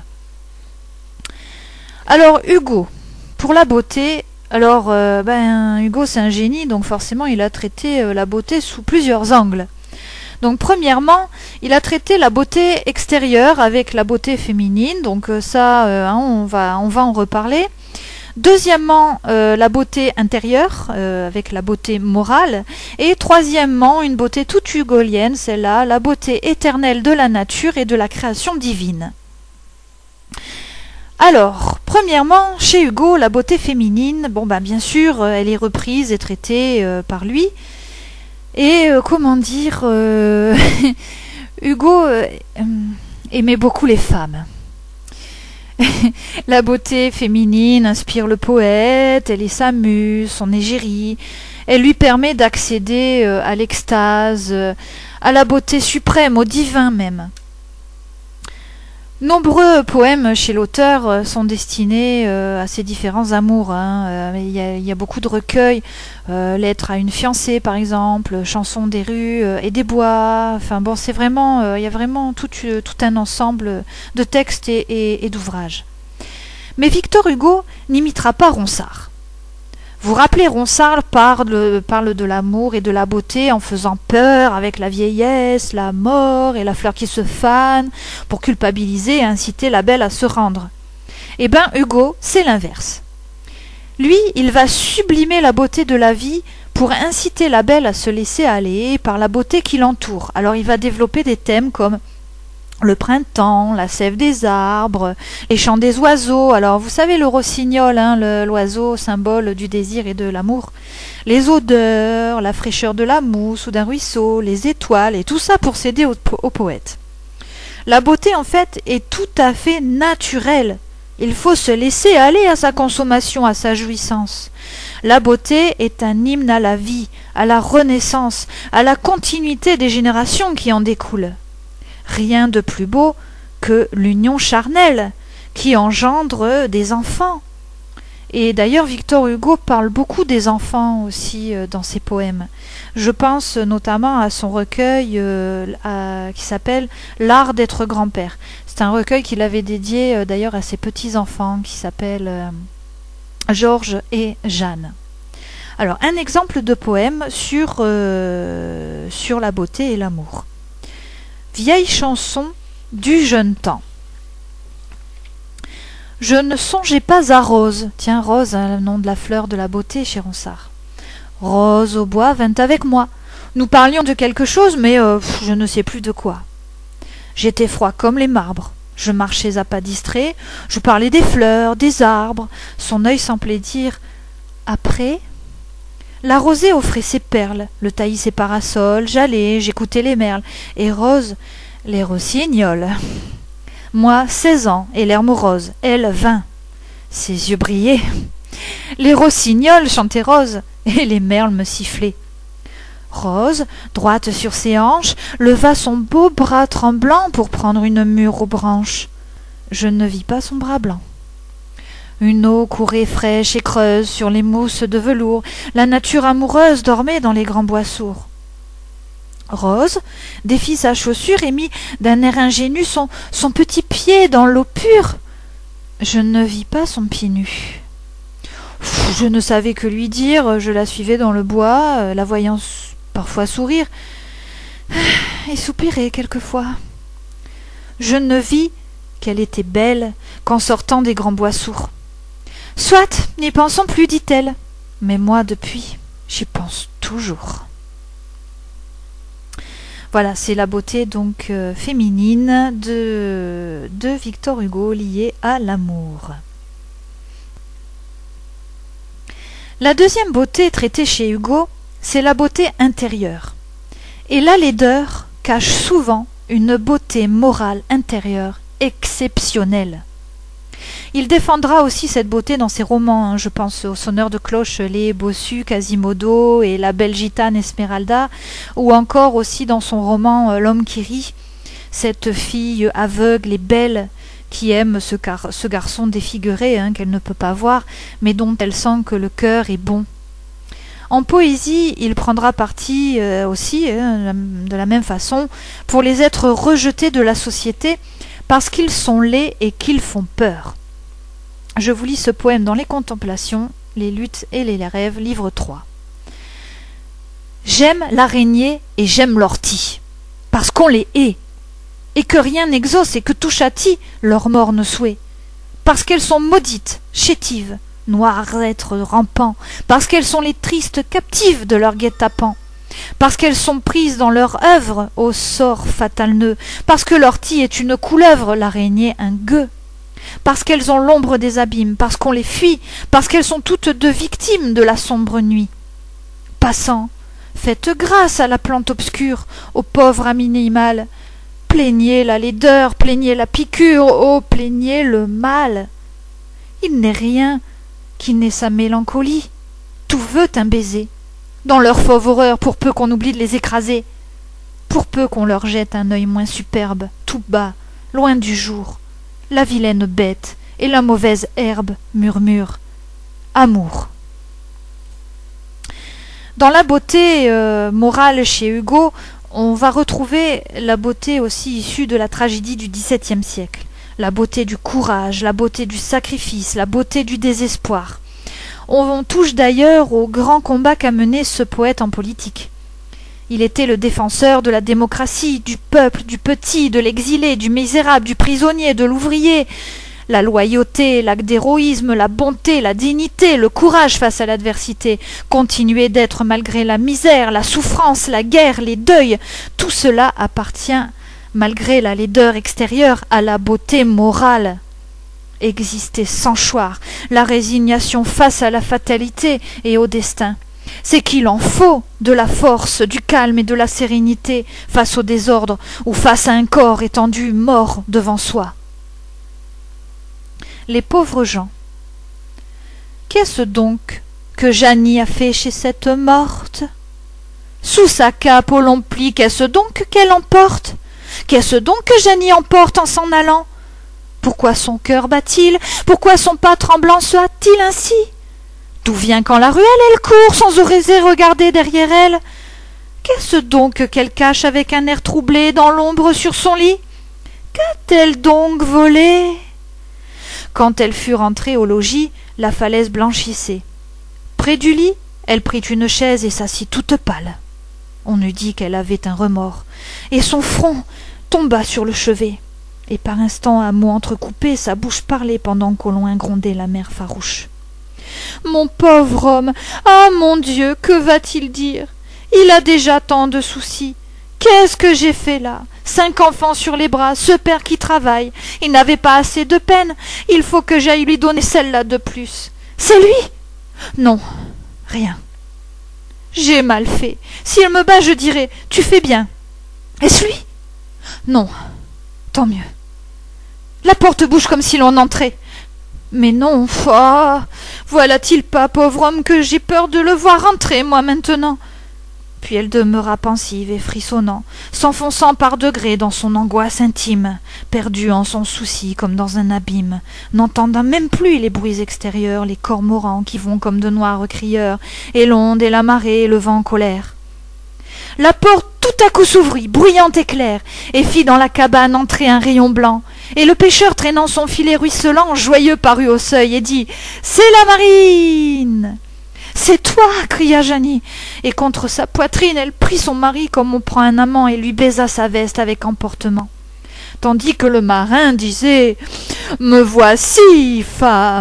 Alors, Hugo, pour la beauté, Hugo c'est un génie, donc forcément il a traité la beauté sous plusieurs angles. Donc premièrement, il a traité la beauté extérieure avec la beauté féminine, donc on va en reparler. Deuxièmement, la beauté intérieure avec la beauté morale. Et troisièmement, une beauté toute hugolienne, celle-là, la beauté éternelle de la nature et de la création divine. Alors, premièrement, chez Hugo, la beauté féminine, bien sûr, elle est reprise et traitée par lui. Et Hugo aimait beaucoup les femmes. La beauté féminine inspire le poète, elle est sa muse, son égérie. Elle lui permet d'accéder à l'extase, à la beauté suprême, au divin même. Nombreux poèmes chez l'auteur sont destinés à ces différents amours. Il y a beaucoup de recueils, Lettres à une fiancée par exemple, Chansons des rues et des bois. C'est vraiment, il y a vraiment tout un ensemble de textes et d'ouvrages. Mais Victor Hugo n'imitera pas Ronsard. Vous rappelez, Ronsard parle de l'amour et de la beauté en faisant peur avec la vieillesse, la mort et la fleur qui se fane pour culpabiliser et inciter la belle à se rendre. Eh bien, Hugo, c'est l'inverse. Lui, il va sublimer la beauté de la vie pour inciter la belle à se laisser aller par la beauté qui l'entoure. Alors, il va développer des thèmes comme le printemps, la sève des arbres, les chants des oiseaux. Alors, vous savez, le rossignol, l'oiseau symbole du désir et de l'amour. Les odeurs, la fraîcheur de la mousse ou d'un ruisseau, les étoiles, et tout ça pour céder au poète. La beauté, en fait, est tout à fait naturelle. Il faut se laisser aller à sa consommation, à sa jouissance. La beauté est un hymne à la vie, à la renaissance, à la continuité des générations qui en découlent. Rien de plus beau que l'union charnelle qui engendre des enfants. Et d'ailleurs, Victor Hugo parle beaucoup des enfants aussi dans ses poèmes. Je pense notamment à son recueil qui s'appelle « L'art d'être grand-père ». C'est un recueil qu'il avait dédié d'ailleurs à ses petits-enfants qui s'appellent Georges et Jeanne. Alors, un exemple de poème sur la beauté et l'amour. Vieille chanson du jeune temps. Je ne songeais pas à Rose. Tiens, Rose, le nom de la fleur de la beauté chez Ronsard. Rose au bois vint avec moi. Nous parlions de quelque chose, mais je ne sais plus de quoi. J'étais froid comme les marbres. Je marchais à pas distraits. Je parlais des fleurs, des arbres. Son œil semblait dire « Après ?» La rosée offrait ses perles, le taillis ses parasols, j'allais, j'écoutais les merles, et Rose, les rossignols. Moi, 16 ans, et l'air morose, elle, 20. Ses yeux brillaient. Les rossignols chantaient Rose, et les merles me sifflaient. Rose, droite sur ses hanches, leva son beau bras tremblant pour prendre une mûre aux branches. Je ne vis pas son bras blanc. Une eau courait fraîche et creuse sur les mousses de velours. La nature amoureuse dormait dans les grands bois sourds. Rose défit sa chaussure et mit d'un air ingénu son petit pied dans l'eau pure. Je ne vis pas son pied nu. Je ne savais que lui dire, je la suivais dans le bois, la voyant parfois sourire et soupirer quelquefois. Je ne vis qu'elle était belle qu'en sortant des grands bois sourds. Soit, n'y pensons plus, dit-elle, mais moi, depuis, j'y pense toujours. Voilà, c'est la beauté donc féminine de Victor Hugo liée à l'amour. La deuxième beauté traitée chez Hugo, c'est la beauté intérieure. Et la laideur cache souvent une beauté morale intérieure exceptionnelle. Il défendra aussi cette beauté dans ses romans, je pense au Sonneur de cloche, Les Bossus, Quasimodo et La belle gitane Esmeralda, ou encore aussi dans son roman L'homme qui rit, cette fille aveugle et belle qui aime ce garçon défiguré qu'elle ne peut pas voir, mais dont elle sent que le cœur est bon. En poésie, il prendra parti aussi, de la même façon, pour les êtres rejetés de la société, parce qu'ils sont laids et qu'ils font peur. Je vous lis ce poème dans Les Contemplations, les luttes et les rêves, livre 3. J'aime l'araignée et j'aime l'ortie, parce qu'on les hait, et que rien n'exauce et que tout châtie leur morne souhait, parce qu'elles sont maudites, chétives, noirs êtres rampants, parce qu'elles sont les tristes captives de leur guet-apens, parce qu'elles sont prises dans leur œuvre au sort fatal nœud, parce que l'ortie est une couleuvre, l'araignée un gueux, parce qu'elles ont l'ombre des abîmes, parce qu'on les fuit, parce qu'elles sont toutes deux victimes de la sombre nuit. Passant, faites grâce à la plante obscure, au pauvre animal, plaignez la laideur, plaignez la piqûre, oh, plaignez le mal. Il n'est rien qui n'ait sa mélancolie, tout veut un baiser, dans leur fauve horreur, pour peu qu'on oublie de les écraser, pour peu qu'on leur jette un œil moins superbe, tout bas, loin du jour, la vilaine bête et la mauvaise herbe murmurent « Amour ». Dans la beauté morale chez Hugo, on va retrouver la beauté aussi issue de la tragédie du XVIIe siècle, la beauté du courage, la beauté du sacrifice, la beauté du désespoir. On touche d'ailleurs au grand combat qu'a mené ce poète en politique. Il était le défenseur de la démocratie, du peuple, du petit, de l'exilé, du misérable, du prisonnier, de l'ouvrier. La loyauté, l'acte d'héroïsme, la bonté, la dignité, le courage face à l'adversité continuaient d'être malgré la misère, la souffrance, la guerre, les deuils. Tout cela appartient, malgré la laideur extérieure, à la beauté morale. Exister sans choix, la résignation face à la fatalité et au destin. C'est qu'il en faut de la force, du calme et de la sérénité face au désordre ou face à un corps étendu mort devant soi. Les pauvres gens. Qu'est-ce donc que Jeannie a fait chez cette morte? Sous sa cape au long pli, qu'est-ce donc qu'elle emporte? Qu'est-ce donc que Jeannie emporte en s'en allant? Pourquoi son cœur bat-il? Pourquoi son pas tremblant se hâte-t-il ainsi? D'où vient quand la ruelle elle court sans oser regarder derrière elle? Qu'est-ce donc qu'elle cache avec un air troublé dans l'ombre sur son lit? Qu'a-t-elle donc volé? Quand elle fut rentrée au logis, la falaise blanchissait. Près du lit, elle prit une chaise et s'assit toute pâle. On eût dit qu'elle avait un remords, et son front tomba sur le chevet, et par instants à mots entrecoupés, sa bouche parlait pendant qu'au loin grondait la mer farouche. Mon pauvre homme, ah mon Dieu, que va-t-il dire? Il a déjà tant de soucis. Qu'est-ce que j'ai fait là? 5 enfants sur les bras, ce père qui travaille. Il n'avait pas assez de peine. Il faut que j'aille lui donner celle-là de plus. C'est lui? Non, rien. J'ai mal fait. S'il me bat, je dirai « Tu fais bien ». Est-ce lui? Non, tant mieux. La porte bouge comme si l'on entrait. Mais non, ah, voilà-t-il pas, pauvre homme, que j'ai peur de le voir rentrer, moi, maintenant. Puis elle demeura pensive et frissonnant, s'enfonçant par degrés dans son angoisse intime, perdue en son souci comme dans un abîme, n'entendant même plus les bruits extérieurs, les cormorans qui vont comme de noirs crieurs, et l'onde et la marée et le vent en colère. La porte tout à coup s'ouvrit, bruyante et claire, et fit dans la cabane entrer un rayon blanc, Et le pêcheur, traînant son filet ruisselant, joyeux parut au seuil et dit « C'est la marine !»« C'est toi !» cria Jeannie, et contre sa poitrine, elle prit son mari comme on prend un amant et lui baisa sa veste avec emportement. Tandis que le marin disait « Me voici, femme !»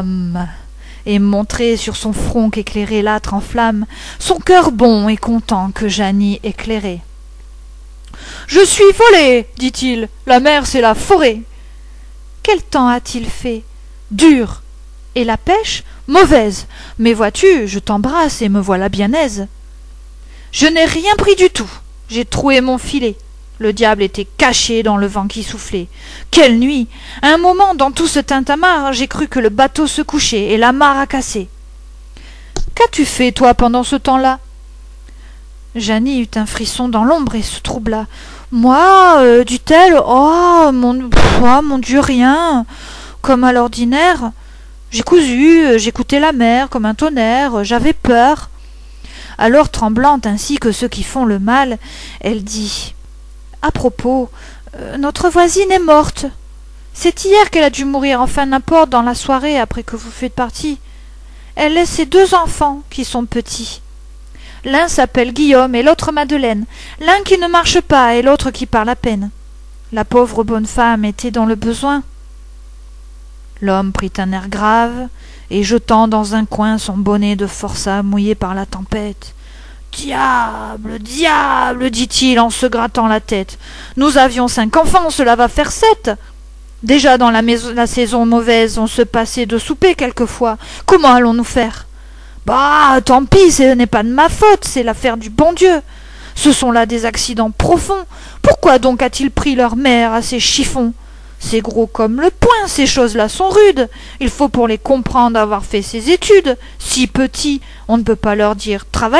et montrait sur son front qu'éclairait l'âtre en flamme, son cœur bon et content que Jeannie éclairait. « Je suis volé, dit-il, la mer c'est la forêt. Quel temps a-t-il fait? Dur. Et la pêche? Mauvaise. Mais vois-tu, je t'embrasse et me voilà bien aise. Je n'ai rien pris du tout. J'ai troué mon filet. Le diable était caché dans le vent qui soufflait. Quelle nuit! À un moment, dans tout ce tintamarre, j'ai cru que le bateau se couchait et la mare a cassé. Qu'as-tu fait, toi, pendant ce temps-là? Jeannie eut un frisson dans l'ombre et se troubla. Moi, dit-elle, oh mon Dieu, rien. Comme à l'ordinaire. J'ai cousu, j'écoutais la mer comme un tonnerre, j'avais peur. Alors, tremblante ainsi que ceux qui font le mal, elle dit « À propos, notre voisine est morte. C'est hier qu'elle a dû mourir, enfin n'importe, dans la soirée après que vous fûtes partis. Elle laisse ses 2 enfants qui sont petits. L'un s'appelle Guillaume et l'autre Madeleine, l'un qui ne marche pas et l'autre qui parle à peine. La pauvre bonne femme était dans le besoin. » L'homme prit un air grave, et jetant dans un coin son bonnet de forçat mouillé par la tempête. « Diable, diable, dit-il en se grattant la tête. Nous avions 5 enfants, cela va faire 7. Déjà dans la saison mauvaise, on se passait de souper quelquefois. Comment allons-nous faire? Bah, tant pis, ce n'est pas de ma faute, c'est l'affaire du bon Dieu. Ce sont là des accidents profonds. Pourquoi donc a-t-il pris leur mère à ces chiffons? C'est gros comme le poing, ces choses-là sont rudes. Il faut pour les comprendre avoir fait ses études. Si petits, on ne peut pas leur dire « travailler ».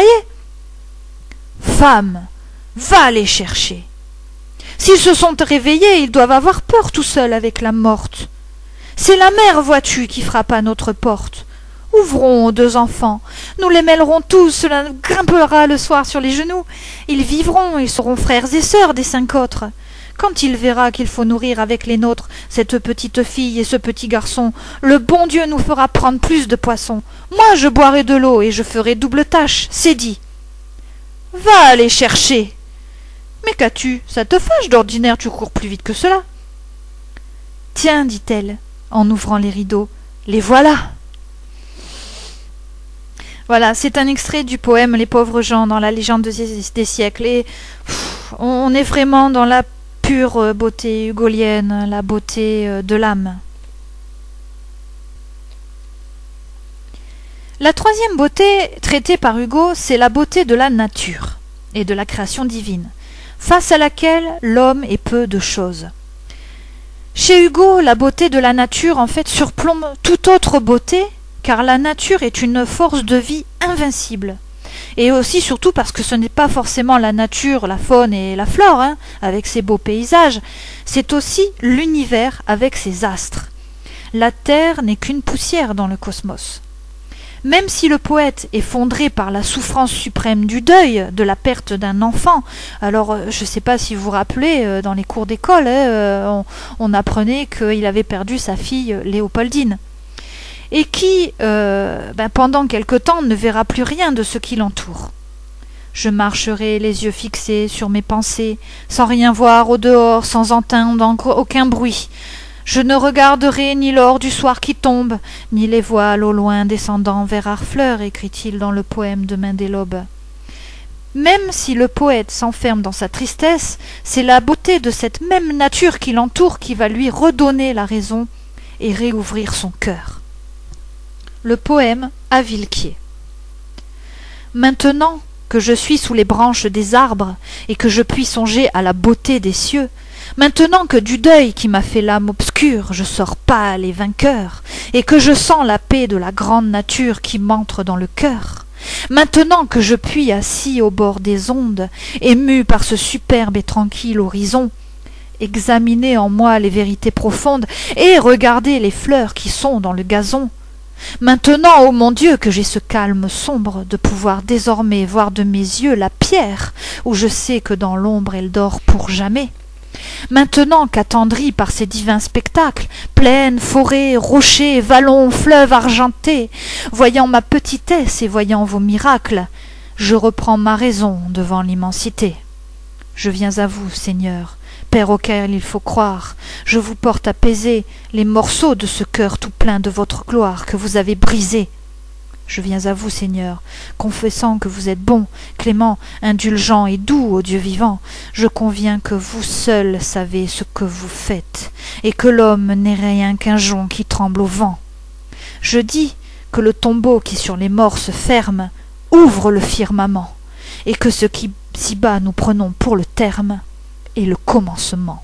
Femme, va les chercher. S'ils se sont réveillés, ils doivent avoir peur tout seuls avec la morte. C'est la mère, vois-tu, qui frappe à notre porte. Ouvrons aux 2 enfants. Nous les mêlerons tous, cela nous grimpera le soir sur les genoux. Ils vivront, ils seront frères et sœurs des 5 autres. Quand il verra qu'il faut nourrir avec les nôtres cette petite fille et ce petit garçon, le bon Dieu nous fera prendre plus de poissons. Moi, je boirai de l'eau et je ferai double tâche, c'est dit. Va les chercher. Mais qu'as-tu? Ça te fâche, d'ordinaire tu cours plus vite que cela. Tiens, dit-elle, en ouvrant les rideaux, les voilà. Voilà, c'est un extrait du poème Les pauvres gens dans la légende des siècles. Et on est vraiment dans la pure beauté hugolienne, la beauté de l'âme. La 3e beauté traitée par Hugo, c'est la beauté de la nature et de la création divine, face à laquelle l'homme est peu de choses. Chez Hugo, la beauté de la nature en fait surplombe toute autre beauté, car la nature est une force de vie invincible. Et aussi surtout parce que ce n'est pas forcément la nature, la faune et la flore, avec ses beaux paysages, c'est aussi l'univers avec ses astres. La Terre n'est qu'une poussière dans le cosmos. Même si le poète, effondré par la souffrance suprême du deuil, de la perte d'un enfant, alors je ne sais pas si vous vous rappelez, dans les cours d'école, on apprenait qu'il avait perdu sa fille Léopoldine, et qui, pendant quelque temps, ne verra plus rien de ce qui l'entoure. Je marcherai les yeux fixés sur mes pensées, sans rien voir au dehors, sans entendre aucun bruit. Je ne regarderai ni l'or du soir qui tombe, ni les voiles au loin descendant vers Harfleur, écrit-il dans le poème de Mendelobe. Même si le poète s'enferme dans sa tristesse, c'est la beauté de cette même nature qui l'entoure qui va lui redonner la raison et réouvrir son cœur. Le poème à Villequier. Maintenant que je suis sous les branches des arbres et que je puis songer à la beauté des cieux, maintenant que du deuil qui m'a fait l'âme obscure je sors pâle et vainqueur, et que je sens la paix de la grande nature qui m'entre dans le cœur, maintenant que je puis assis au bord des ondes, ému par ce superbe et tranquille horizon, examiner en moi les vérités profondes et regarder les fleurs qui sont dans le gazon, maintenant, ô mon Dieu, que j'ai ce calme sombre de pouvoir désormais voir de mes yeux la pierre où je sais que dans l'ombre elle dort pour jamais, Maintenant qu'attendri par ces divins spectacles, plaines, forêts, rochers, vallons, fleuves argentés, voyant ma petitesse et voyant vos miracles, je reprends ma raison devant l'immensité. Je viens à vous, Seigneur, Père auquel il faut croire, je vous porte apaiser les morceaux de ce cœur tout plein de votre gloire que vous avez brisé. Je viens à vous, Seigneur, confessant que vous êtes bon, clément, indulgent et doux au Dieu vivant. Je conviens que vous seul savez ce que vous faites, et que l'homme n'est rien qu'un jonc qui tremble au vent. Je dis que le tombeau qui sur les morts se ferme ouvre le firmament, et que ce qui si bas nous prenons pour le terme est le commencement.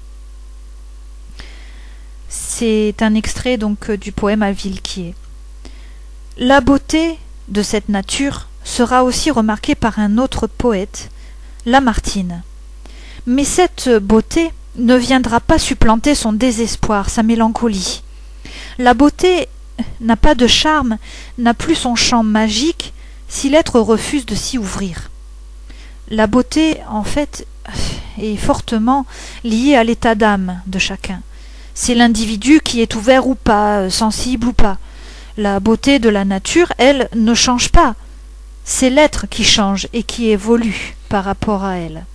C'est un extrait donc du poème à Villequier. La beauté de cette nature sera aussi remarquée par un autre poète, Lamartine. Mais cette beauté ne viendra pas supplanter son désespoir, sa mélancolie. La beauté n'a pas de charme, n'a plus son champ magique si l'être refuse de s'y ouvrir. La beauté, en fait, est fortement liée à l'état d'âme de chacun. C'est l'individu qui est ouvert ou pas, sensible ou pas. La beauté de la nature, elle, ne change pas. C'est l'être qui change et qui évolue par rapport à elle.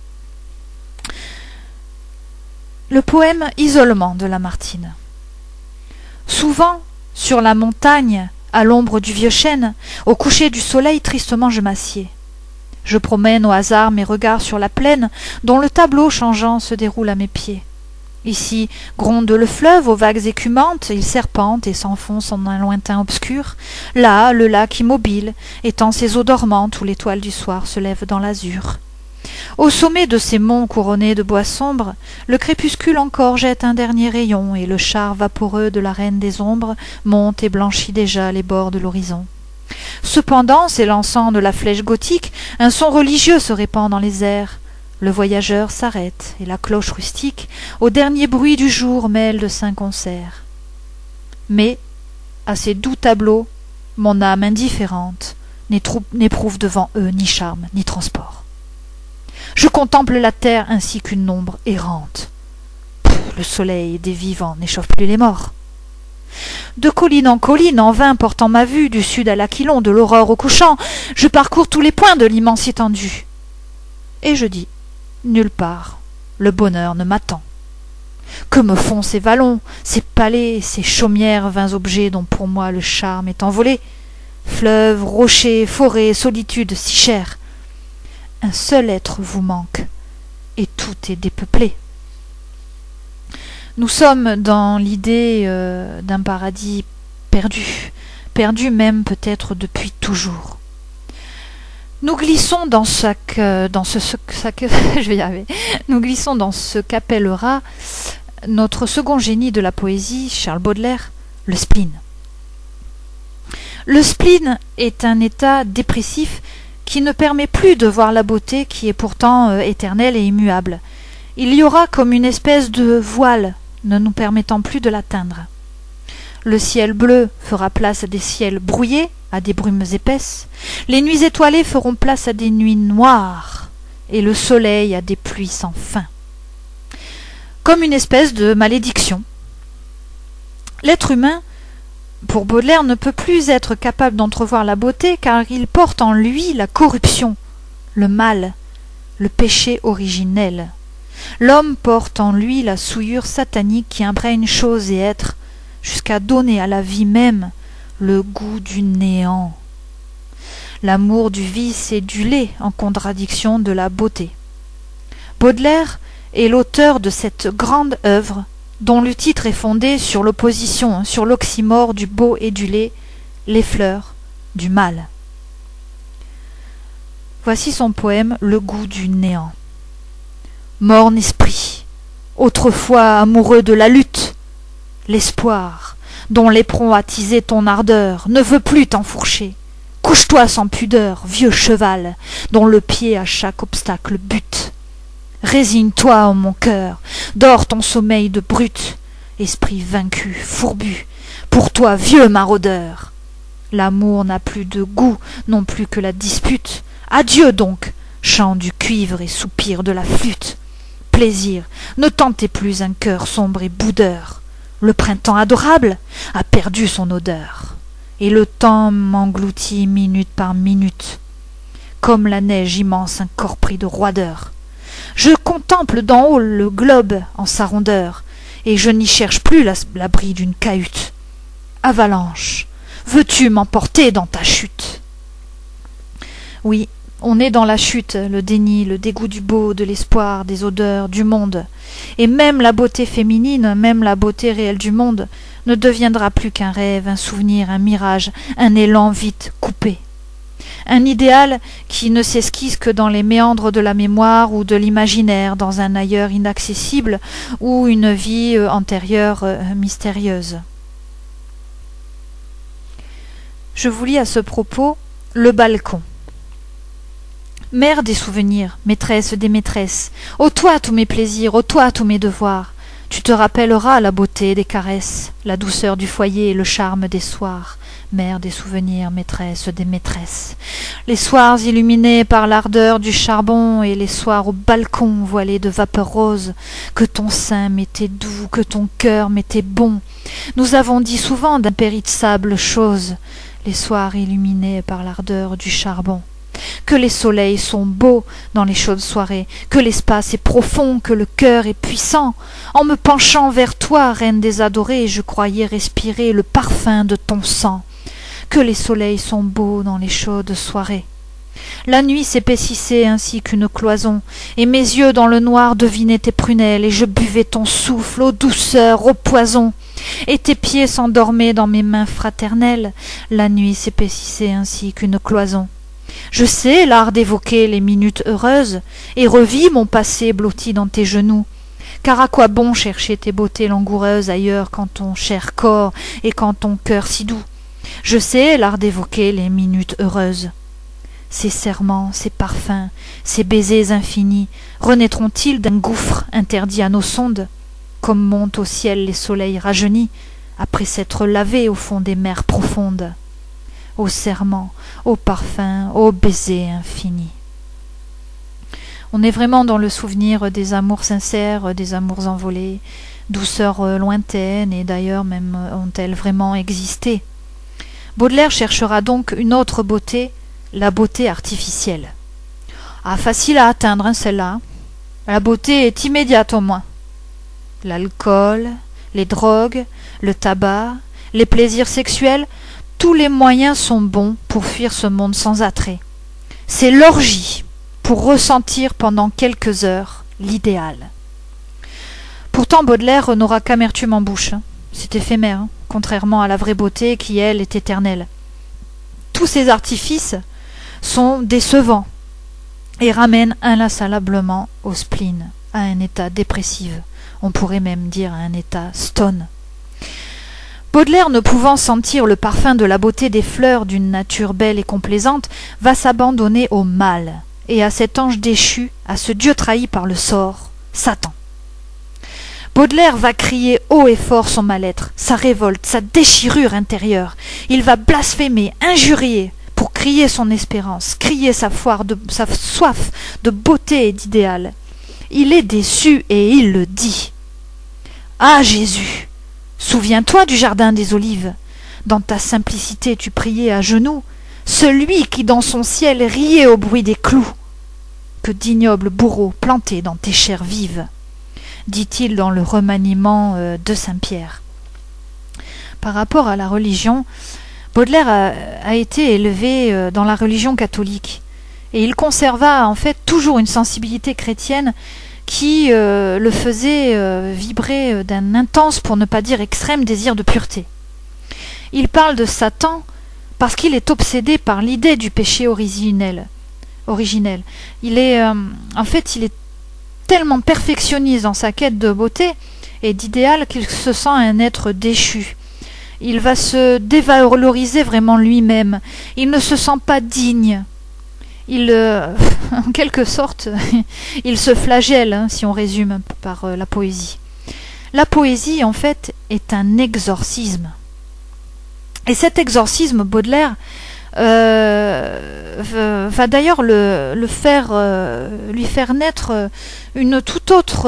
Le poème Isolement de Lamartine. Souvent, sur la montagne, à l'ombre du vieux chêne, au coucher du soleil, tristement je m'assieds. Je promène au hasard mes regards sur la plaine, dont le tableau changeant se déroule à mes pieds. Ici gronde le fleuve aux vagues écumantes, il serpente et s'enfonce en un lointain obscur. Là, le lac immobile étend ses eaux dormantes où l'étoile du soir se lève dans l'azur. Au sommet de ces monts couronnés de bois sombres, le crépuscule encore jette un dernier rayon et le char vaporeux de la reine des ombres monte et blanchit déjà les bords de l'horizon. Cependant, s'élançant de la flèche gothique, un son religieux se répand dans les airs. Le voyageur s'arrête, et la cloche rustique, au dernier bruit du jour, mêle de saints concerts. Mais, à ces doux tableaux, mon âme indifférente n'éprouve devant eux ni charme, ni transport. Je contemple la terre ainsi qu'une ombre errante. Le soleil des vivants n'échauffe plus les morts. De colline en vain portant ma vue, du sud à l'Aquilon, de l'aurore au couchant, je parcours tous les points de l'immense étendue. Et je dis, nulle part, le bonheur ne m'attend. Que me font ces vallons, ces palais, ces chaumières, vains objets dont pour moi le charme est envolé? Fleuves, rochers, forêts, solitudes si chères. Un seul être vous manque, et tout est dépeuplé. Nous sommes dans l'idée d'un paradis perdu, perdu même peut-être depuis toujours. Nous glissons dans Nous glissons dans ce qu'appellera notre second génie de la poésie, Charles Baudelaire, le spleen. Le spleen est un état dépressif qui ne permet plus de voir la beauté qui est pourtant éternelle et immuable. Il y aura comme une espèce de voile ne nous permettant plus de l'atteindre. Le ciel bleu fera place à des ciels brouillés, à des brumes épaisses. Les nuits étoilées feront place à des nuits noires, et le soleil à des pluies sans fin. Comme une espèce de malédiction. L'être humain, pour Baudelaire, ne peut plus être capable d'entrevoir la beauté, car il porte en lui la corruption, le mal, le péché originel. L'homme porte en lui la souillure satanique qui imprègne chose et être, jusqu'à donner à la vie même le goût du néant. L'amour du vice et du laid en contradiction de la beauté. Baudelaire est l'auteur de cette grande œuvre dont le titre est fondé sur l'opposition, sur l'oxymore du beau et du laid, les fleurs du mal. Voici son poème Le goût du néant. Morne esprit, autrefois amoureux de la lutte, l'espoir dont l'éperon a teasé ton ardeur ne veut plus t'enfourcher. Couche-toi sans pudeur, vieux cheval, dont le pied à chaque obstacle bute. Résigne-toi, ô mon cœur, dors ton sommeil de brute, esprit vaincu, fourbu, pour toi, vieux maraudeur. L'amour n'a plus de goût, non plus que la dispute. Adieu donc, chant du cuivre et soupir de la flûte. plaisir, ne tentez plus un cœur sombre et boudeur. Le printemps adorable a perdu son odeur, et le temps m'engloutit minute par minute, comme la neige immense un corps pris de roideur. Je contemple d'en haut le globe en sa rondeur, et je n'y cherche plus l'abri d'une cahute. Avalanche, veux-tu m'emporter dans ta chute? Oui, on est dans la chute, le déni, le dégoût du beau, de l'espoir, des odeurs, du monde. Et même la beauté féminine, même la beauté réelle du monde, ne deviendra plus qu'un rêve, un souvenir, un mirage, un élan vite coupé. Un idéal qui ne s'esquisse que dans les méandres de la mémoire ou de l'imaginaire, dans un ailleurs inaccessible ou une vie antérieure mystérieuse. Je vous lis à ce propos Le balcon. Mère des souvenirs, maîtresse des maîtresses, ô toi tous mes plaisirs, ô toi tous mes devoirs, tu te rappelleras la beauté des caresses, la douceur du foyer et le charme des soirs. Mère des souvenirs, maîtresse des maîtresses. Les soirs illuminés par l'ardeur du charbon et les soirs au balcon voilés de vapeur rose, que ton sein m'était doux, que ton cœur m'était bon. Nous avons dit souvent d'impérissables choses, les soirs illuminés par l'ardeur du charbon. Que les soleils sont beaux dans les chaudes soirées, que l'espace est profond, que le cœur est puissant. En me penchant vers toi, reine des adorés, je croyais respirer le parfum de ton sang. Que les soleils sont beaux dans les chaudes soirées. La nuit s'épaississait ainsi qu'une cloison, et mes yeux dans le noir devinaient tes prunelles, et je buvais ton souffle, ô douceur, ô poison. Et tes pieds s'endormaient dans mes mains fraternelles, la nuit s'épaississait ainsi qu'une cloison. Je sais l'art d'évoquer les minutes heureuses, et revis mon passé blotti dans tes genoux. Car à quoi bon chercher tes beautés langoureuses ailleurs quand ton cher corps et quand ton cœur si doux? Je sais l'art d'évoquer les minutes heureuses. Ces serments, ces parfums, ces baisers infinis, renaîtront-ils d'un gouffre interdit à nos sondes, comme montent au ciel les soleils rajeunis, après s'être lavés au fond des mers profondes? Ô serments, ô parfums, ô baisers infinis. On est vraiment dans le souvenir des amours sincères, des amours envolés, douceurs lointaines, et d'ailleurs même ont-elles vraiment existé. Baudelaire cherchera donc une autre beauté, la beauté artificielle. Ah, facile à atteindre, hein, celle-là. La beauté est immédiate au moins. L'alcool, les drogues, le tabac, les plaisirs sexuels, tous les moyens sont bons pour fuir ce monde sans attrait. C'est l'orgie pour ressentir pendant quelques heures l'idéal. Pourtant Baudelaire n'aura qu'amertume en bouche. C'est éphémère, hein, contrairement à la vraie beauté qui, elle, est éternelle. Tous ces artifices sont décevants et ramènent inlassablement au spleen, à un état dépressif. On pourrait même dire à un état stone. Baudelaire, ne pouvant sentir le parfum de la beauté des fleurs d'une nature belle et complaisante, va s'abandonner au mal, et à cet ange déchu, à ce Dieu trahi par le sort, Satan. Baudelaire va crier haut et fort son mal-être, sa révolte, sa déchirure intérieure. Il va blasphémer, injurier, pour crier son espérance, crier sa soif de beauté et d'idéal. Il est déçu et il le dit. Ah Jésus, souviens-toi du jardin des Olives. Dans ta simplicité tu priais à genoux, celui qui dans son ciel riait au bruit des clous. Que d'ignobles bourreaux plantés dans tes chairs vives, dit-il dans le remaniement de Saint-Pierre. Par rapport à la religion, Baudelaire a été élevé dans la religion catholique, et il conserva en fait toujours une sensibilité chrétienne qui le faisait vibrer d'un intense, pour ne pas dire extrême, désir de pureté. Il parle de Satan parce qu'il est obsédé par l'idée du péché originel. Il est tellement perfectionniste dans sa quête de beauté et d'idéal qu'il se sent un être déchu. Il va se dévaloriser vraiment lui-même. Il ne se sent pas digne. En quelque sorte, il se flagelle, hein, si on résume par la poésie. La poésie, en fait, est un exorcisme. Et cet exorcisme, Baudelaire va d'ailleurs le faire, lui faire naître une toute autre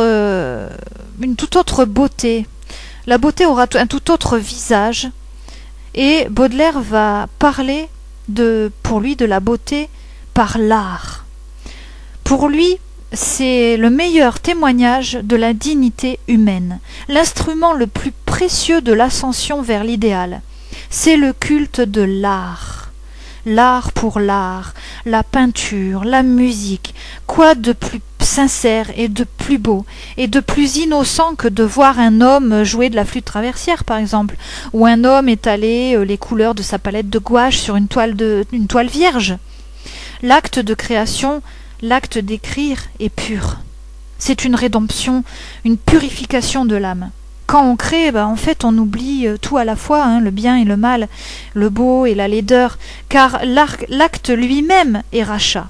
beauté. La beauté aura un tout autre visage, et Baudelaire va parler pour lui de la beauté par l'art. Pour lui, c'est le meilleur témoignage de la dignité humaine, l'instrument le plus précieux de l'ascension vers l'idéal. C'est le culte de l'art. L'art pour l'art, la peinture, la musique, quoi de plus sincère et de plus beau et de plus innocent que de voir un homme jouer de la flûte traversière, par exemple, ou un homme étaler les couleurs de sa palette de gouache sur une toile vierge. L'acte de création, l'acte d'écrire est pur. C'est une rédemption, une purification de l'âme. Quand on crée, en fait, on oublie tout à la fois, le bien et le mal, le beau et la laideur, car l'acte lui-même est rachat.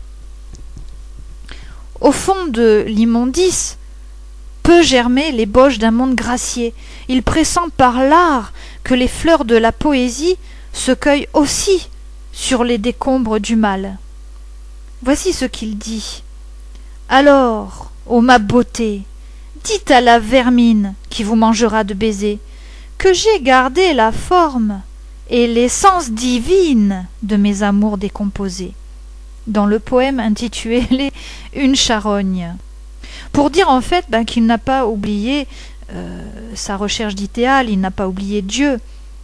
Au fond de l'immondice peut germer l'ébauche d'un monde gracié. Il pressent par l'art que les fleurs de la poésie se cueillent aussi sur les décombres du mal. Voici ce qu'il dit. « Alors, ô ma beauté, dites à la vermine qui vous mangera de baisers que j'ai gardé la forme et l'essence divine de mes amours décomposés. » Dans le poème intitulé « Une charogne », pour dire en fait qu'il n'a pas oublié sa recherche d'idéal, il n'a pas oublié Dieu.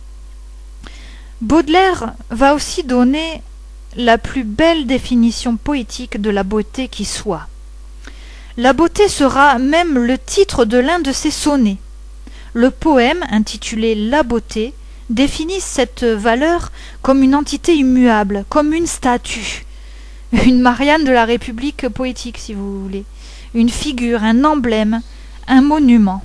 Baudelaire va aussi donner la plus belle définition poétique de la beauté qui soit. La beauté sera même le titre de l'un de ses sonnets. Le poème, intitulé « La beauté », définit cette valeur comme une entité immuable, comme une statue, une Marianne de la République poétique, si vous voulez, une figure, un emblème, un monument.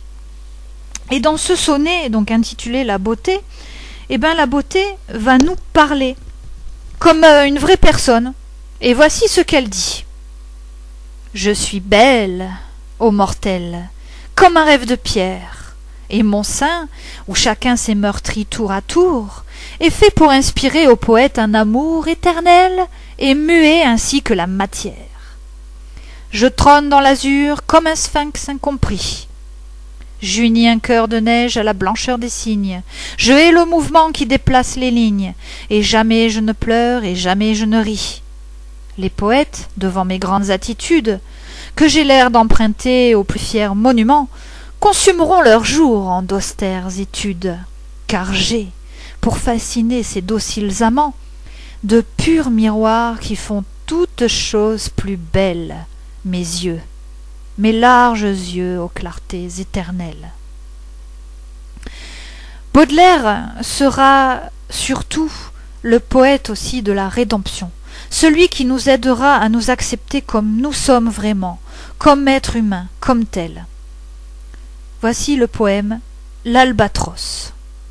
Et dans ce sonnet, donc intitulé « La beauté », la beauté va nous parler comme une vraie personne. Et voici ce qu'elle dit. « Je suis belle, ô mortelle, comme un rêve de pierre, et mon sein, où chacun s'est meurtri tour à tour, est fait pour inspirer au poète un amour éternel et muet ainsi que la matière. Je trône dans l'azur comme un sphinx incompris. J'unis un cœur de neige à la blancheur des cygnes. Je hais le mouvement qui déplace les lignes, et jamais je ne pleure et jamais je ne ris. Les poètes, devant mes grandes attitudes, que j'ai l'air d'emprunter aux plus fiers monuments, consumeront leurs jours en d'austères études, car j'ai, pour fasciner ces dociles amants, de purs miroirs qui font toutes choses plus belles, mes yeux, mes larges yeux aux clartés éternelles. Baudelaire sera surtout le poète aussi de la rédemption, celui qui nous aidera à nous accepter comme nous sommes vraiment, comme êtres humains, comme tels. Voici le poème « L'Albatros ».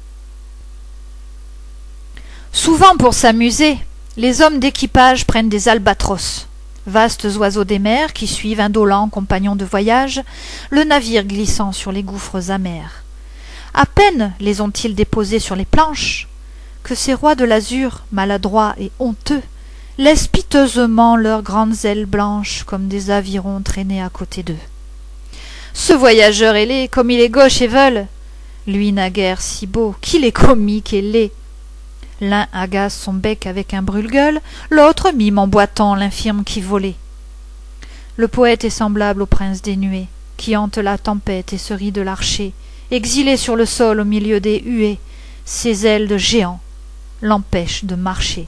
Souvent pour s'amuser, les hommes d'équipage prennent des albatros, vastes oiseaux des mers qui suivent indolents compagnons de voyage, le navire glissant sur les gouffres amers. À peine les ont-ils déposés sur les planches que ces rois de l'azur, maladroits et honteux, laissent piteusement leurs grandes ailes blanches comme des avirons traînés à côté d'eux. Ce voyageur ailé, comme il est gauche et veule, lui naguère si beau qu'il est comique et laid. L'un agace son bec avec un brûle-gueule, l'autre mime en boitant l'infirme qui volait. Le poète est semblable au prince des nuées, qui hante la tempête et se rit de l'archer, exilé sur le sol au milieu des huées, ses ailes de géant l'empêchent de marcher.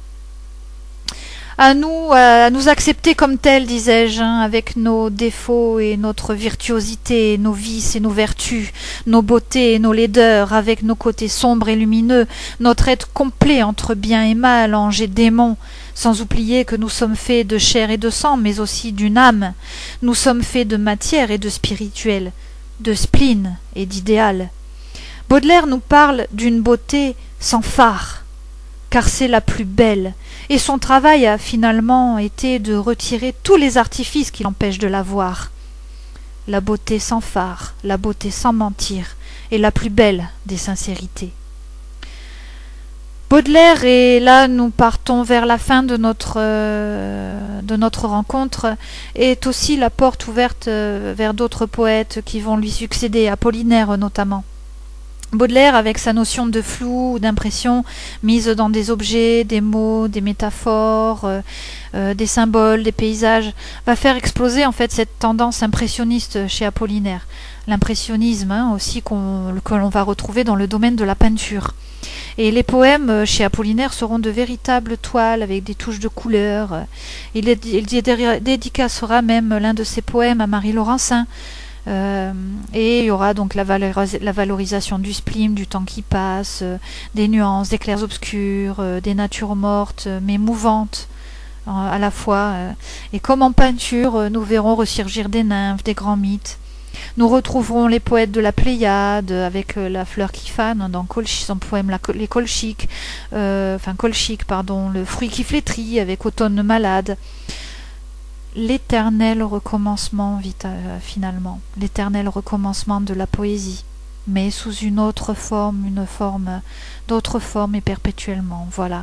À nous accepter comme tels, disais-je, avec nos défauts et notre virtuosité, nos vices et nos vertus, nos beautés et nos laideurs, avec nos côtés sombres et lumineux, notre être complet entre bien et mal, ange et démon, sans oublier que nous sommes faits de chair et de sang, mais aussi d'une âme. Nous sommes faits de matière et de spirituel, de spleen et d'idéal. Baudelaire nous parle d'une beauté sans fard, car c'est la plus belle, et son travail a finalement été de retirer tous les artifices qui l'empêchent de la voir. La beauté sans fard, la beauté sans mentir, est la plus belle des sincérités. Baudelaire, et là nous partons vers la fin de notre rencontre, est aussi la porte ouverte vers d'autres poètes qui vont lui succéder, Apollinaire notamment. Baudelaire, avec sa notion de flou ou d'impression mise dans des objets, des mots, des métaphores, des symboles, des paysages, va faire exploser en fait cette tendance impressionniste chez Apollinaire. L'impressionnisme aussi que l'on va retrouver dans le domaine de la peinture. Et les poèmes chez Apollinaire seront de véritables toiles avec des touches de couleurs. Il dédicacera même l'un de ses poèmes à Marie Laurencin. Et il y aura donc la valorisation du spleen, du temps qui passe, des nuances, des clairs-obscurs, des natures mortes mais mouvantes à la fois. Et comme en peinture, nous verrons ressurgir des nymphes, des grands mythes. Nous retrouverons les poètes de la Pléiade avec la fleur qui fane dans son poème les Colchiques, Colchique, pardon, le fruit qui flétrit avec Automne malade. L'éternel recommencement, finalement, l'éternel recommencement de la poésie, mais sous une autre forme, d'autre forme et perpétuellement. Voilà.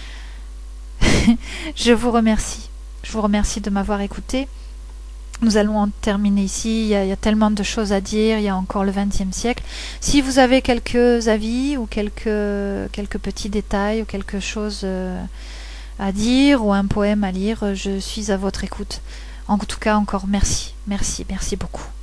Je vous remercie de m'avoir écouté. Nous allons en terminer ici. Il y a tellement de choses à dire. Il y a encore le XXe siècle. Si vous avez quelques avis ou quelques petits détails ou quelque chose à dire ou un poème à lire, je suis à votre écoute. En tout cas, encore merci beaucoup.